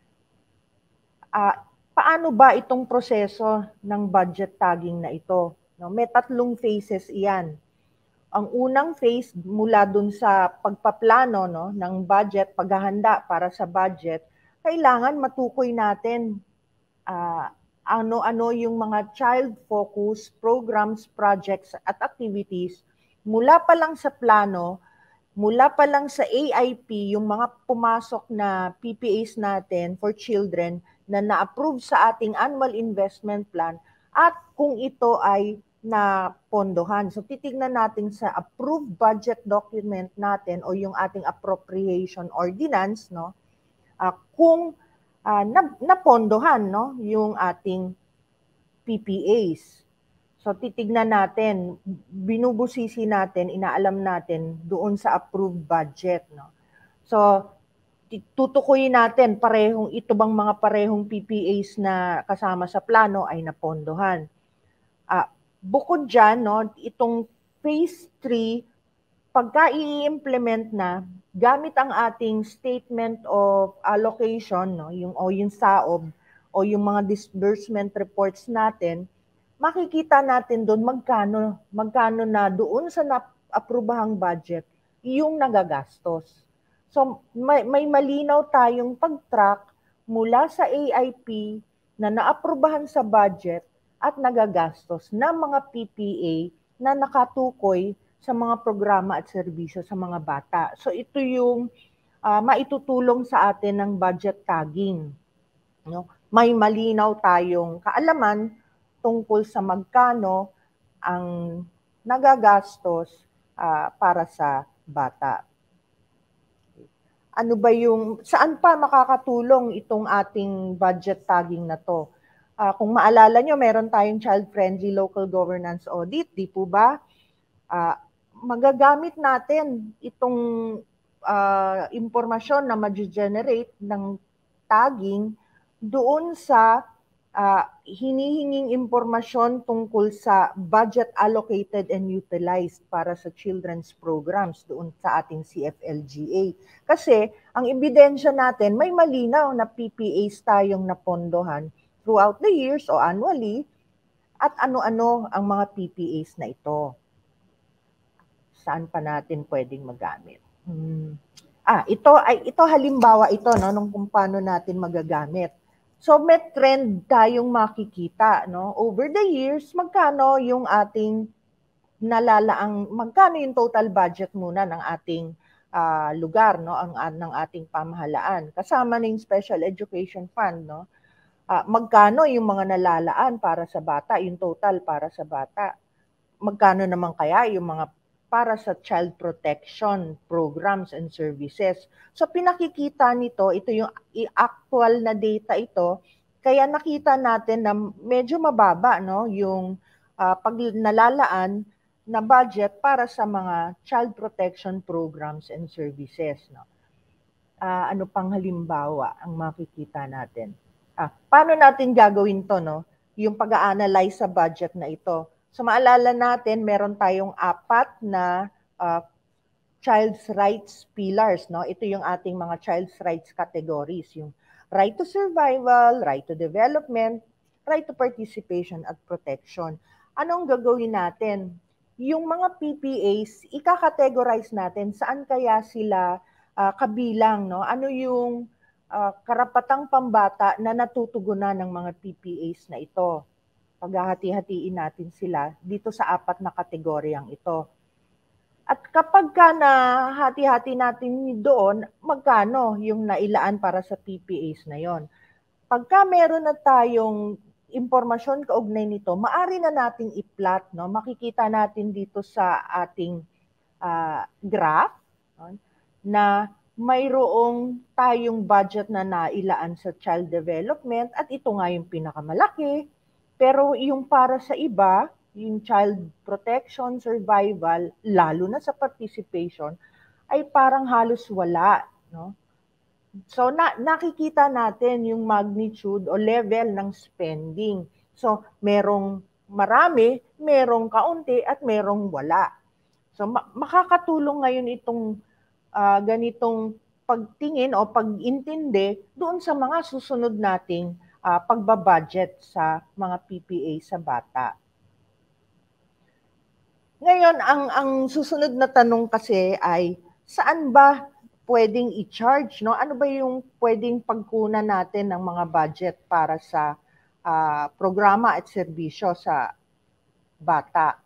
Uh, paano ba itong proseso ng budget tagging na ito? No, may tatlong phases iyan. Ang unang phase mula dun sa pagpaplano, no, ng budget, paghahanda para sa budget, kailangan matukoy natin uh, ano-ano yung mga child-focused programs, projects at activities mula pa lang sa plano, mula pa lang sa A I P, yung mga pumasok na P P As natin for children na na-approve sa ating annual investment plan at kung ito ay na pondohan. So titignan natin sa approved budget document natin o yung ating appropriation ordinance, no, uh, kung uh, na, napondohan, no, yung ating P P As. So titignan natin, binubusisi natin, inaalam natin doon sa approved budget, no. So tutukuyin natin parehong ito bang mga parehong P P As na kasama sa plano ay napondohan. Ah, uh, bukod diyan, no, itong phase three, pagka i-implement na gamit ang ating statement of allocation, no, yung o yung S A O B o yung mga disbursement reports natin, makikita natin doon magkano magkano na doon sa na-aprobahang budget yung nagagastos. So may, may malinaw tayong pag-track mula sa A I P na naaprubahan sa budget at nagagastos ng mga P P A na nakatukoy sa mga programa at serbisyo sa mga bata. So ito yung uh, maitutulong sa atin ng budget tagging. No? May malinaw tayong kaalaman tungkol sa magkano ang nagagastos uh, para sa bata. Ano ba yung, saan pa makakatulong itong ating budget tagging na to? Uh, kung maalala nyo, meron tayong child-friendly local governance audit, di po ba? Uh, magagamit natin itong uh, impormasyon na ma-generate ng tagging doon sa uh, hinihinging impormasyon tungkol sa budget allocated and utilized para sa children's programs doon sa ating C F L G A. Kasi ang ebidensya natin, may malinaw na P P As tayong napondohan throughout the years o annually, at ano-ano ang mga P P As na ito. Saan pa natin pwedeng magamit? Hmm. Ah, ito ay ito halimbawa ito, no, nung kung paano natin magagamit. So may trend tayong makikita, no, over the years, magkano yung ating nalalaang, magkano yung total budget muna ng ating uh, lugar, no, ang ng ating pamahalaan. Kasama ng Special Education Fund, no. Uh, magkano yung mga nalalaan para sa bata, yung total para sa bata. Magkano naman kaya yung mga para sa child protection programs and services. So pinakikita nito, ito yung actual na data ito, kaya nakita natin na medyo mababa, no, yung uh, pag nalalaan na budget para sa mga child protection programs and services. No. Uh, ano pang halimbawa ang makikita natin? Ah, paano natin gagawin to, no? Yung pag-a-analyze sa budget na ito. So maalala natin, meron tayong apat na uh, child's rights pillars, no? Ito yung ating mga child's rights categories, yung right to survival, right to development, right to participation at protection. anong gagawin natin? Yung mga P P As, ika-categorize natin saan kaya sila uh, kabilang, no? Ano yung uh, karapatang pambata na natutugunan ng mga P P As na ito? Paghahati-hatiin natin sila dito sa apat na kategoryang ito. At kapag ka nahati-hati natin doon, magkano yung nailaan para sa P P As na yon? Pagka meron na tayong impormasyon kaugnay nito, maari na nating i-plot, no? Makikita natin dito sa ating uh, graph, no? Na mayroong tayong budget na nailaan sa child development at ito nga yung pinakamalaki. Pero yung para sa iba, yung child protection, survival, lalo na sa participation, ay parang halos wala, no? So na, nakikita natin yung magnitude o level ng spending. So merong marami, merong kaunti at merong wala. So ma- makakatulong ngayon itong uh, ganitong pagtingin o pag-intindi doon sa mga susunod nating uh, pagbabudget sa mga P P A sa bata. Ngayon, ang, ang susunod na tanong kasi ay, saan ba pwedeng i-charge? No? Ano ba yung pwedeng pagkunan natin ng mga budget para sa uh, programa at serbisyo sa bata?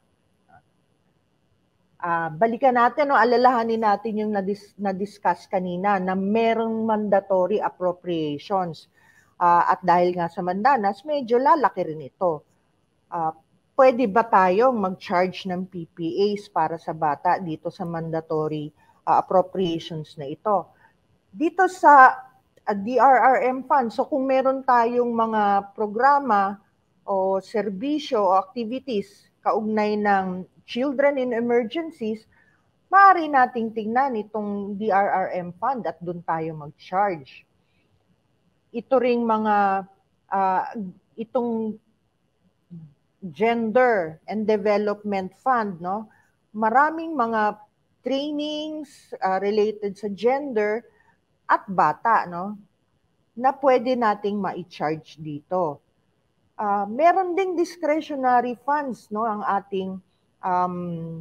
Uh, balikan natin, no? Alalahanin natin yung nadis- na-discuss kanina na merong mandatory appropriations. Uh, at dahil nga sa Mandanas, medyo lalaki rin ito. Uh, Pwede ba tayong mag-charge ng P P As para sa bata dito sa mandatory uh, appropriations na ito? Dito sa uh, D R R M fund, so kung meron tayong mga programa o serbisyo o activities kaugnay ng children in emergencies, maaari nating tingnan itong D R R M fund at doon tayo mag-charge. Ito ring mga, uh, itong Gender and Development Fund, no? Maraming mga trainings uh, related sa gender at bata, no? Na pwede nating ma-charge dito. Uh, meron ding discretionary funds, no? Ang ating um,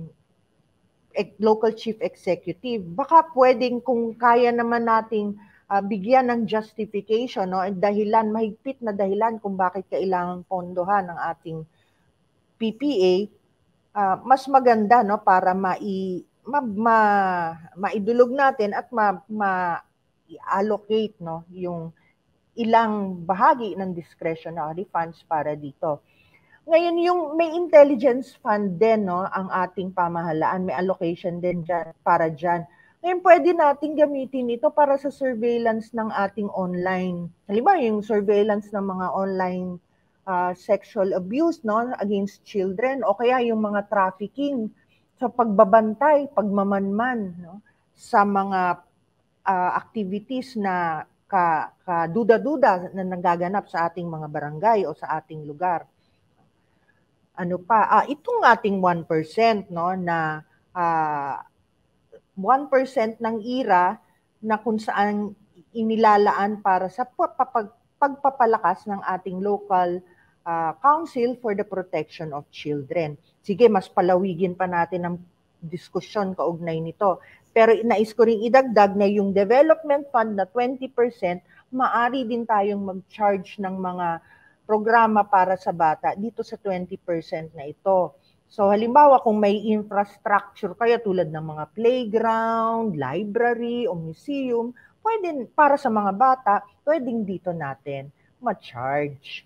local chief executive. Baka pwedeng kung kaya naman nating uh, bigyan ng justification, no? Dahilan, mahigpit na dahilan kung bakit kailangang pondohan ng ating P P A, uh, mas maganda, no, para mai ma, ma, maidulog natin at ma, ma-allocate, no, yung ilang bahagi ng discretionary funds para dito. Ngayon, yung may intelligence fund din, no, ang ating pamahalaan, may allocation din dyan, para dyan. Ngayon, pwede natin gamitin ito para sa surveillance ng ating online. Halimbawa, yung surveillance ng mga online Uh, sexual abuse, no, against children, o kaya yung mga trafficking sa pagbabantay, pagmamanman, no, sa mga uh, activities na ka, kaduda-duda na nagaganap sa ating mga barangay o sa ating lugar. Ano pa? Ah, itong ating one percent, no, na uh, one percent ng I R A na kung saan inilalaan para sa pagpapag pagpapalakas ng ating local uh, Council for the Protection of Children. Sige, mas palawigin pa natin ang diskusyon kaugnay nito. Pero nais ko rin idagdag na yung development fund na twenty percent, maari din tayong mag-charge ng mga programa para sa bata dito sa twenty percent na ito. So halimbawa kung may infrastructure kaya tulad ng mga playground, library o museum, pwede para sa mga bata, pwedeng dito natin ma-charge.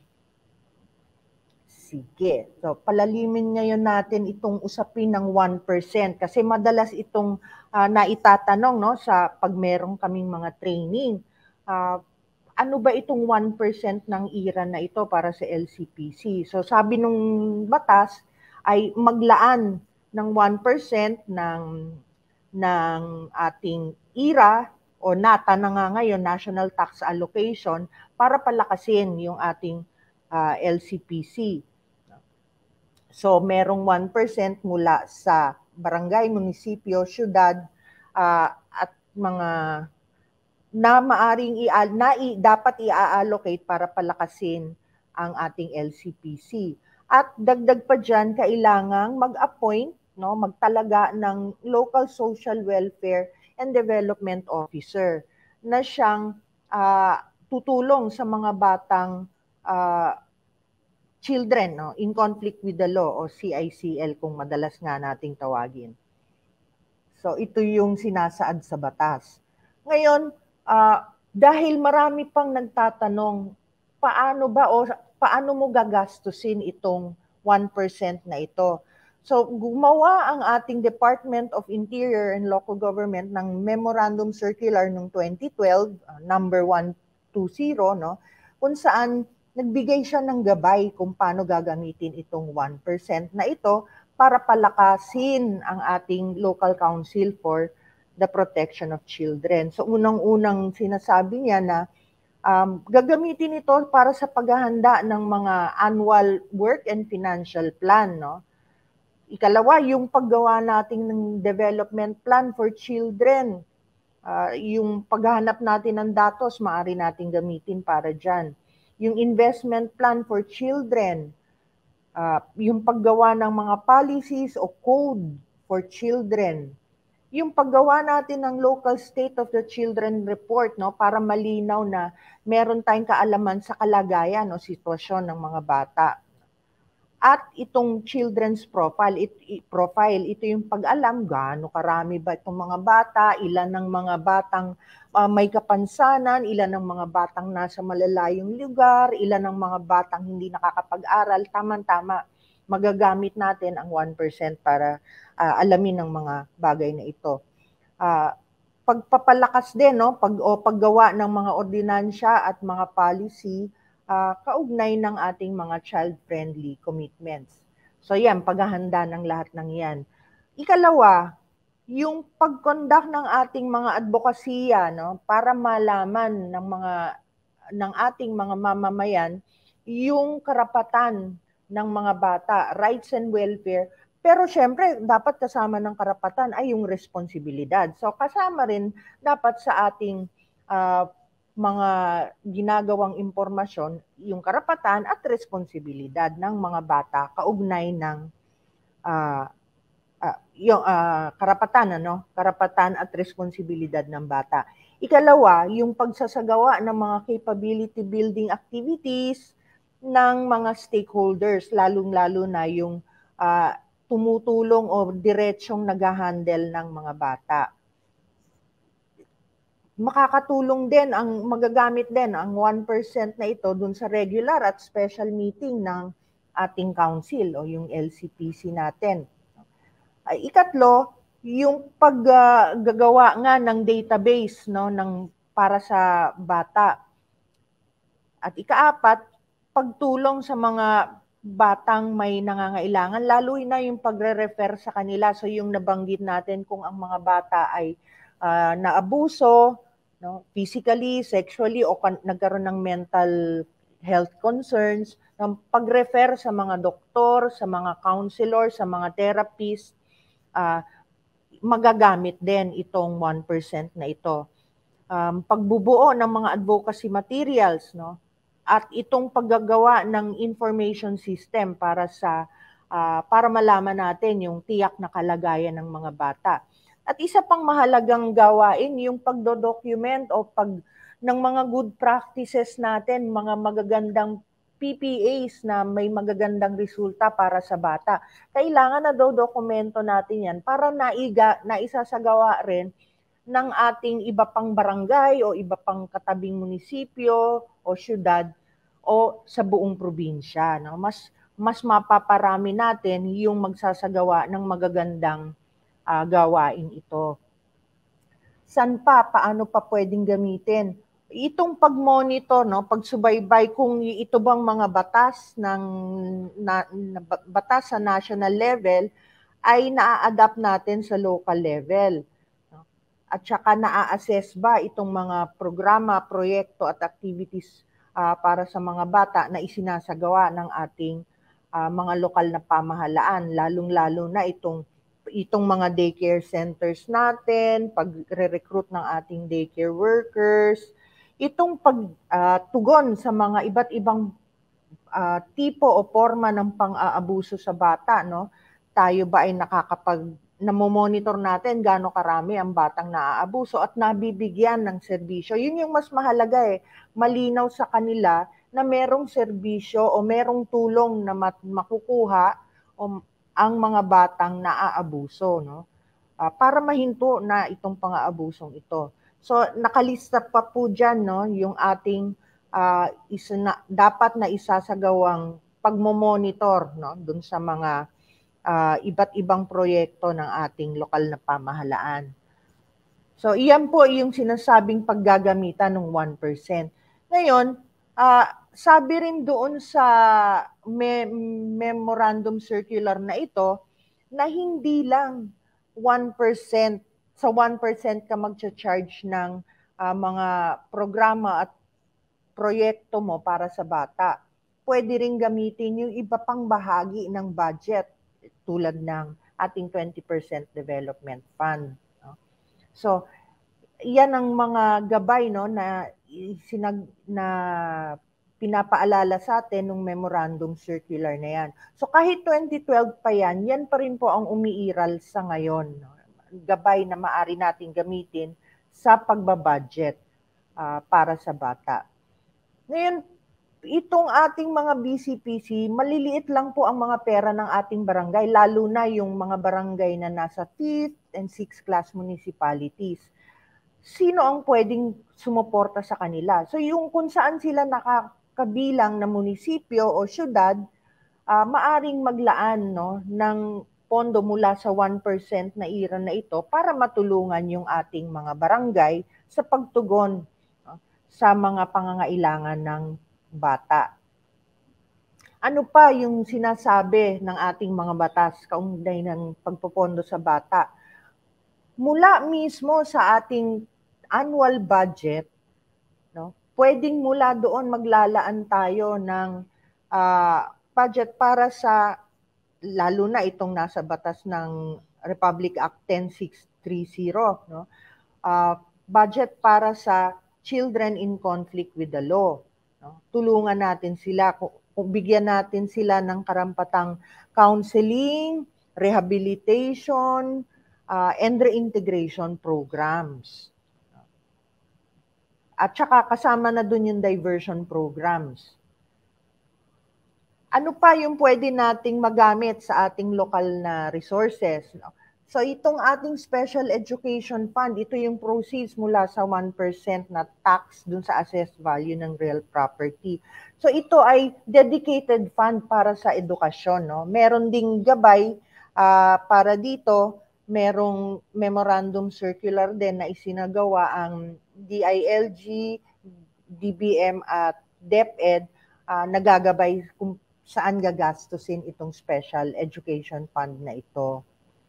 Sige. So, palalimin ngayon natin itong usapin ng one percent kasi madalas itong uh, naitatanong, no, sa pag meron kaming mga training. Uh, ano ba itong one percent ng I R A na ito para sa L C P C? So, sabi nung batas ay maglaan ng one percent ng, ng ating I R A o nata na nga ngayon, National Tax Allocation, para palakasin yung ating uh, L C P C. So, merong one percent mula sa barangay, munisipyo, syudad, uh, at mga na maaring i na i, dapat i-allocate para palakasin ang ating L C P C. At dagdag pa dyan, kailangang mag-appoint, no, magtalaga ng local social welfare and development officer na siyang uh, tutulong sa mga batang uh, children, no, in conflict with the law o C I C L kung madalas nga nating tawagin. So ito yung sinasaad sa batas. Ngayon, uh, dahil marami pang nagtatanong, paano ba o paano mo gagastusin itong one percent na ito? So gumawa ang ating Department of Interior and Local Government ng Memorandum Circular noong twenty twelve, uh, number one twenty, no, kung saan nagbigay siya ng gabay kung paano gagamitin itong one percent na ito para palakasin ang ating local council for the protection of children. So unang-unang sinasabi niya na um, gagamitin ito para sa paghahanda ng mga annual work and financial plan, no? Ikalawa, yung paggawa natin ng development plan for children. Uh, yung paghahanap natin ng datos, maaari natin gamitin para dyan. Yung investment plan for children, uh, yung paggawa ng mga policies o code for children, yung paggawa natin ng local state of the children report, no, para malinaw na meron tayong kaalaman sa kalagayan o sitwasyon ng mga bata. At itong children's profile, it, it, profile, ito yung pag-alam gaano karami ba itong mga bata, ilan ng mga batang uh, may kapansanan, ilan ng mga batang nasa malalayong lugar, ilan ng mga batang hindi nakakapag-aral, tama-tama magagamit natin ang one percent para uh, alamin ng mga bagay na ito. Uh, pagpapalakas din, no, pag, o paggawa ng mga ordinansya at mga policy, Uh, kaugnay ng ating mga child-friendly commitments. So yan, paghahanda ng lahat ng yan. Ikalawa, yung pag-conduct ng ating mga advokasya, no, para malaman ng mga ng ating mga mamamayan yung karapatan ng mga bata, rights and welfare. Pero syempre, dapat kasama ng karapatan ay yung responsibilidad. So kasama rin dapat sa ating uh, mga ginagawang impormasyon, yung karapatan at responsibilidad ng mga bata kaugnay ng uh, uh, yung uh, karapatan, ano, karapatan at responsibilidad ng bata. Ikalawa, yung pagsasagawa ng mga capability building activities ng mga stakeholders, lalong-lalo na yung uh, tumutulong o diretsyong nag-handle ng mga bata. Makakatulong din, ang magagamit din ang one percent na ito dun sa regular at special meeting ng ating council o yung L C P C natin. Ay, ikatlo, yung paggagawa uh, nga ng database, no, ng para sa bata. At ikaapat, pagtulong sa mga batang may nangangailangan, lalo na yung pagre-refer sa kanila. So yung nabanggit natin kung ang mga bata ay uh, naabuso, no, physically, sexually, o kan- nagkaroon ng mental health concerns, ng pag-refer sa mga doktor, sa mga counselor, sa mga therapist, uh, magagamit din itong one percent na ito. Um, pagbubuo ng mga advocacy materials, no, at itong paggagawa ng information system para sa uh, para malaman natin yung tiyak na kalagayan ng mga bata. At isa pang mahalagang gawain yung pagdo-document o pag ng mga good practices natin, mga magagandang P P As na may magagandang resulta para sa bata. Kailangan na do-dokumento natin yan para naiga, naisasagawa rin ng ating iba pang barangay o iba pang katabing munisipyo o syudad o sa buong probinsya. No? Mas, mas mapaparami natin yung magsasagawa ng magagandang Uh, gawain ito. San pa, paano pa pwedeng gamitin? Itong pag-monitor, no, pagsubaybay kung ito bang mga batas ng na, na, batas sa national level ay naa-adapt natin sa local level. No? At saka naa-assess ba itong mga programa, proyekto at activities uh, para sa mga bata na isinasagawa ng ating uh, mga lokal na pamahalaan, lalong-lalo na itong itong mga daycare centers natin, pag-re-recruit ng ating daycare workers, itong pagtugon uh, sa mga iba't ibang uh, tipo o forma ng pang-aabuso sa bata, no? Tayo ba ay nakakapag namomonitor natin gaano karami ang batang naaabuso at nabibigyan ng serbisyo. Yun yung mas mahalaga eh. Malinaw sa kanila na merong serbisyo o merong tulong na makukuha o ang mga batang naaabuso, no? Uh, para mahinto na itong pang-aabusong ito. So nakalista pa po dyan, no, yung ating uh, isa na, dapat na isasagawang pagmomonitor, no, dun sa mga Uh, iba't ibang proyekto ng ating lokal na pamahalaan. So, iyan po yung sinasabing paggagamitan ng one percent. Ngayon, uh, sabi rin doon sa me- memorandum circular na ito, na hindi lang one percent, sa one percent ka mag-charge ng uh, mga programa at proyekto mo para sa bata. Pwede rin gamitin yung iba pang bahagi ng budget, tulad ng ating twenty percent development fund. No? So, yan ang mga gabay, no, na sinag na pinapaalala sa atin ng memorandum circular na yan. So kahit twenty twelve pa yan, yan pa rin po ang umiiral sa ngayon. No? Gabay na maaari nating gamitin sa pagbabudget uh, para sa bata. Ngayon, itong ating mga B C P C, maliliit lang po ang mga pera ng ating barangay, lalo na yung mga barangay na nasa fifth and sixth class municipalities. Sino ang pwedeng sumuporta sa kanila? So yung kung saan sila nakakabilang na munisipyo o syudad, uh, maaring maglaan, no, ng pondo mula sa one percent na ira na ito para matulungan yung ating mga barangay sa pagtugon, no, sa mga pangangailangan ng bata. Ano pa yung sinasabi ng ating mga batas kaugnay ng pagpopondo sa bata? Mula mismo sa ating annual budget, no, pwedeng mula doon maglalaan tayo ng uh, budget para sa, lalo na itong nasa batas ng Republic Act ten six thirty, no, uh, budget para sa children in conflict with the law. No? Tulungan natin sila, kung bigyan natin sila ng karampatang counseling, rehabilitation, uh, and reintegration programs. At saka kasama na dun yung diversion programs. Ano pa yung pwede nating magamit sa ating lokal na resources? No? So itong ating Special Education Fund, ito yung proceeds mula sa one percent na tax dun sa assessed value ng real property. So ito ay dedicated fund para sa edukasyon. No? Meron ding gabay uh, para dito, merong memorandum circular din na isinagawa ang D I L G, D B M at DepEd, uh, nagagabay kung saan gagastusin itong Special Education Fund na ito.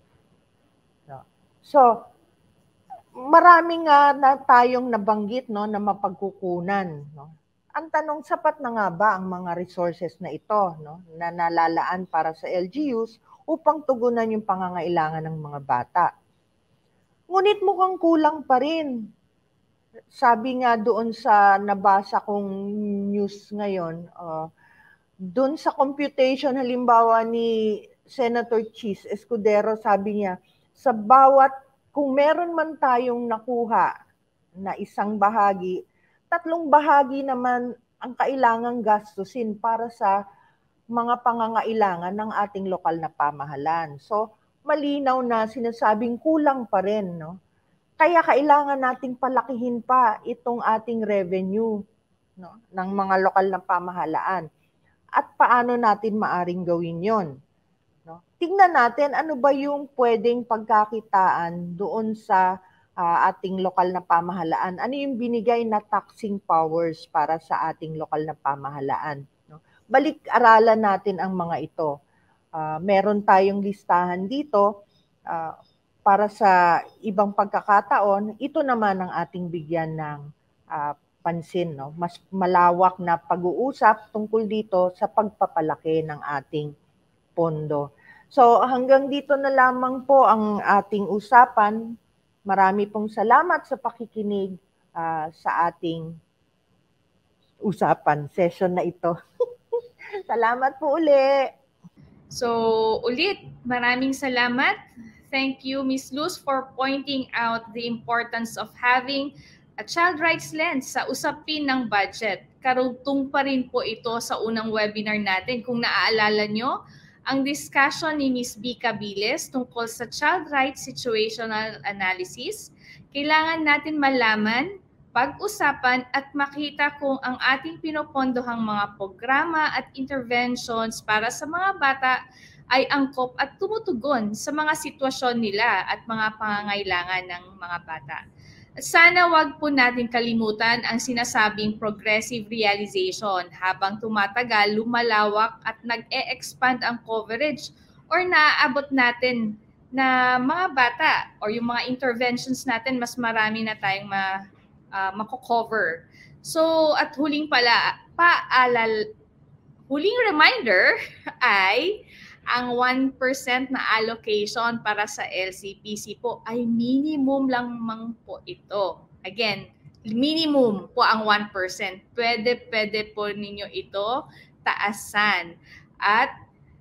So, marami nga na tayong nabanggit, no, na mapagkukunan. No? Ang tanong, sapat na nga ba ang mga resources na ito, no, na nalalaan para sa L G Us upang tugunan yung pangangailangan ng mga bata? Ngunit mukhang kulang pa rin. Sabi nga doon sa nabasa kong news ngayon, uh, doon sa computation halimbawa ni Senator Chis Escudero, sabi niya, sa bawat, kung meron man tayong nakuha na isang bahagi, tatlong bahagi naman ang kailangang gastusin para sa mga pangangailangan ng ating lokal na pamahalaan. So, malinaw na sinasabing kulang pa rin, no? Kaya kailangan nating palakihin pa itong ating revenue, no, ng mga lokal na pamahalaan. At paano natin maaring gawin yon? No? Tingnan natin ano ba yung pwedeng pagkakitaan doon sa uh, ating lokal na pamahalaan. Ano yung binigay na taxing powers para sa ating lokal na pamahalaan. No? Balik-aralan natin ang mga ito. Uh, meron tayong listahan dito uh, para sa ibang pagkakataon. Ito naman ang ating bigyan ng uh, pansin. No? Mas malawak na pag-uusap tungkol dito sa pagpapalaki ng ating pondo. So hanggang dito na lamang po ang ating usapan. Marami pong salamat sa pakikinig uh, sa ating usapan, session na ito. Salamat po uli. So, ulit, maraming salamat. Thank you, Miz Luz, for pointing out the importance of having a child rights lens sa usapin ng budget. Karugtong pa rin po ito sa unang webinar natin. Kung naaalala nyo, ang discussion ni Miz B. Cabiles tungkol sa child rights situational analysis, kailangan natin malaman, pag-usapan at makita kung ang ating pinopondohang mga programa at interventions para sa mga bata ay angkop at tumutugon sa mga sitwasyon nila at mga pangangailangan ng mga bata. Sana wag po natin kalimutan ang sinasabing progressive realization. Habang tumatagal, lumalawak at nag-e-expand ang coverage or naaabot natin na mga bata or yung mga interventions natin, mas marami na tayong ma, uh, mako-cover. So, at huling pala, paalal, huling reminder ay ang one percent na allocation para sa L C P C po ay minimum lang mang po ito. Again, minimum po ang one percent. Pwede, pwede po ninyo ito taasan. At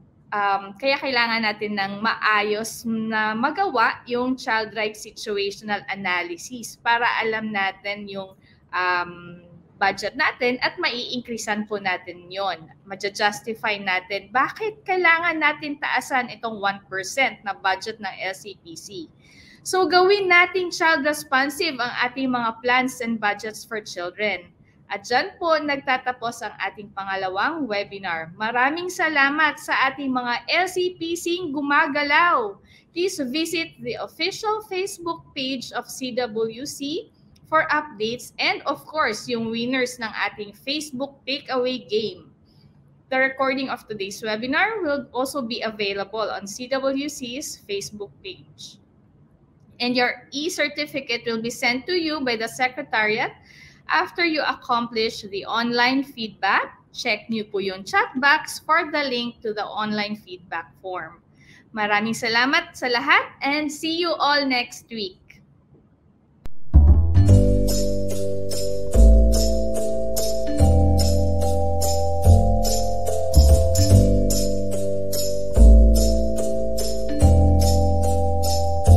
um, kaya kailangan natin ng maayos na magawa yung child rights situational analysis para alam natin yung um, budget natin at mai-increasean po natin yon. Maja-justify natin bakit kailangan natin taasan itong one percent na budget ng L C P C. So gawin nating child responsive ang ating mga plans and budgets for children. At dyan po nagtatapos ang ating pangalawang webinar. Maraming salamat sa ating mga L C P C gumagalaw. Please visit the official Facebook page of C W C for updates and of course yung winners ng ating Facebook takeaway game. The recording of today's webinar will also be available on C W C's Facebook page. And your e-certificate will be sent to you by the Secretariat after you accomplish the online feedback. Check niyo po yung chat box for the link to the online feedback form. Maraming salamat sa lahat and see you all next week.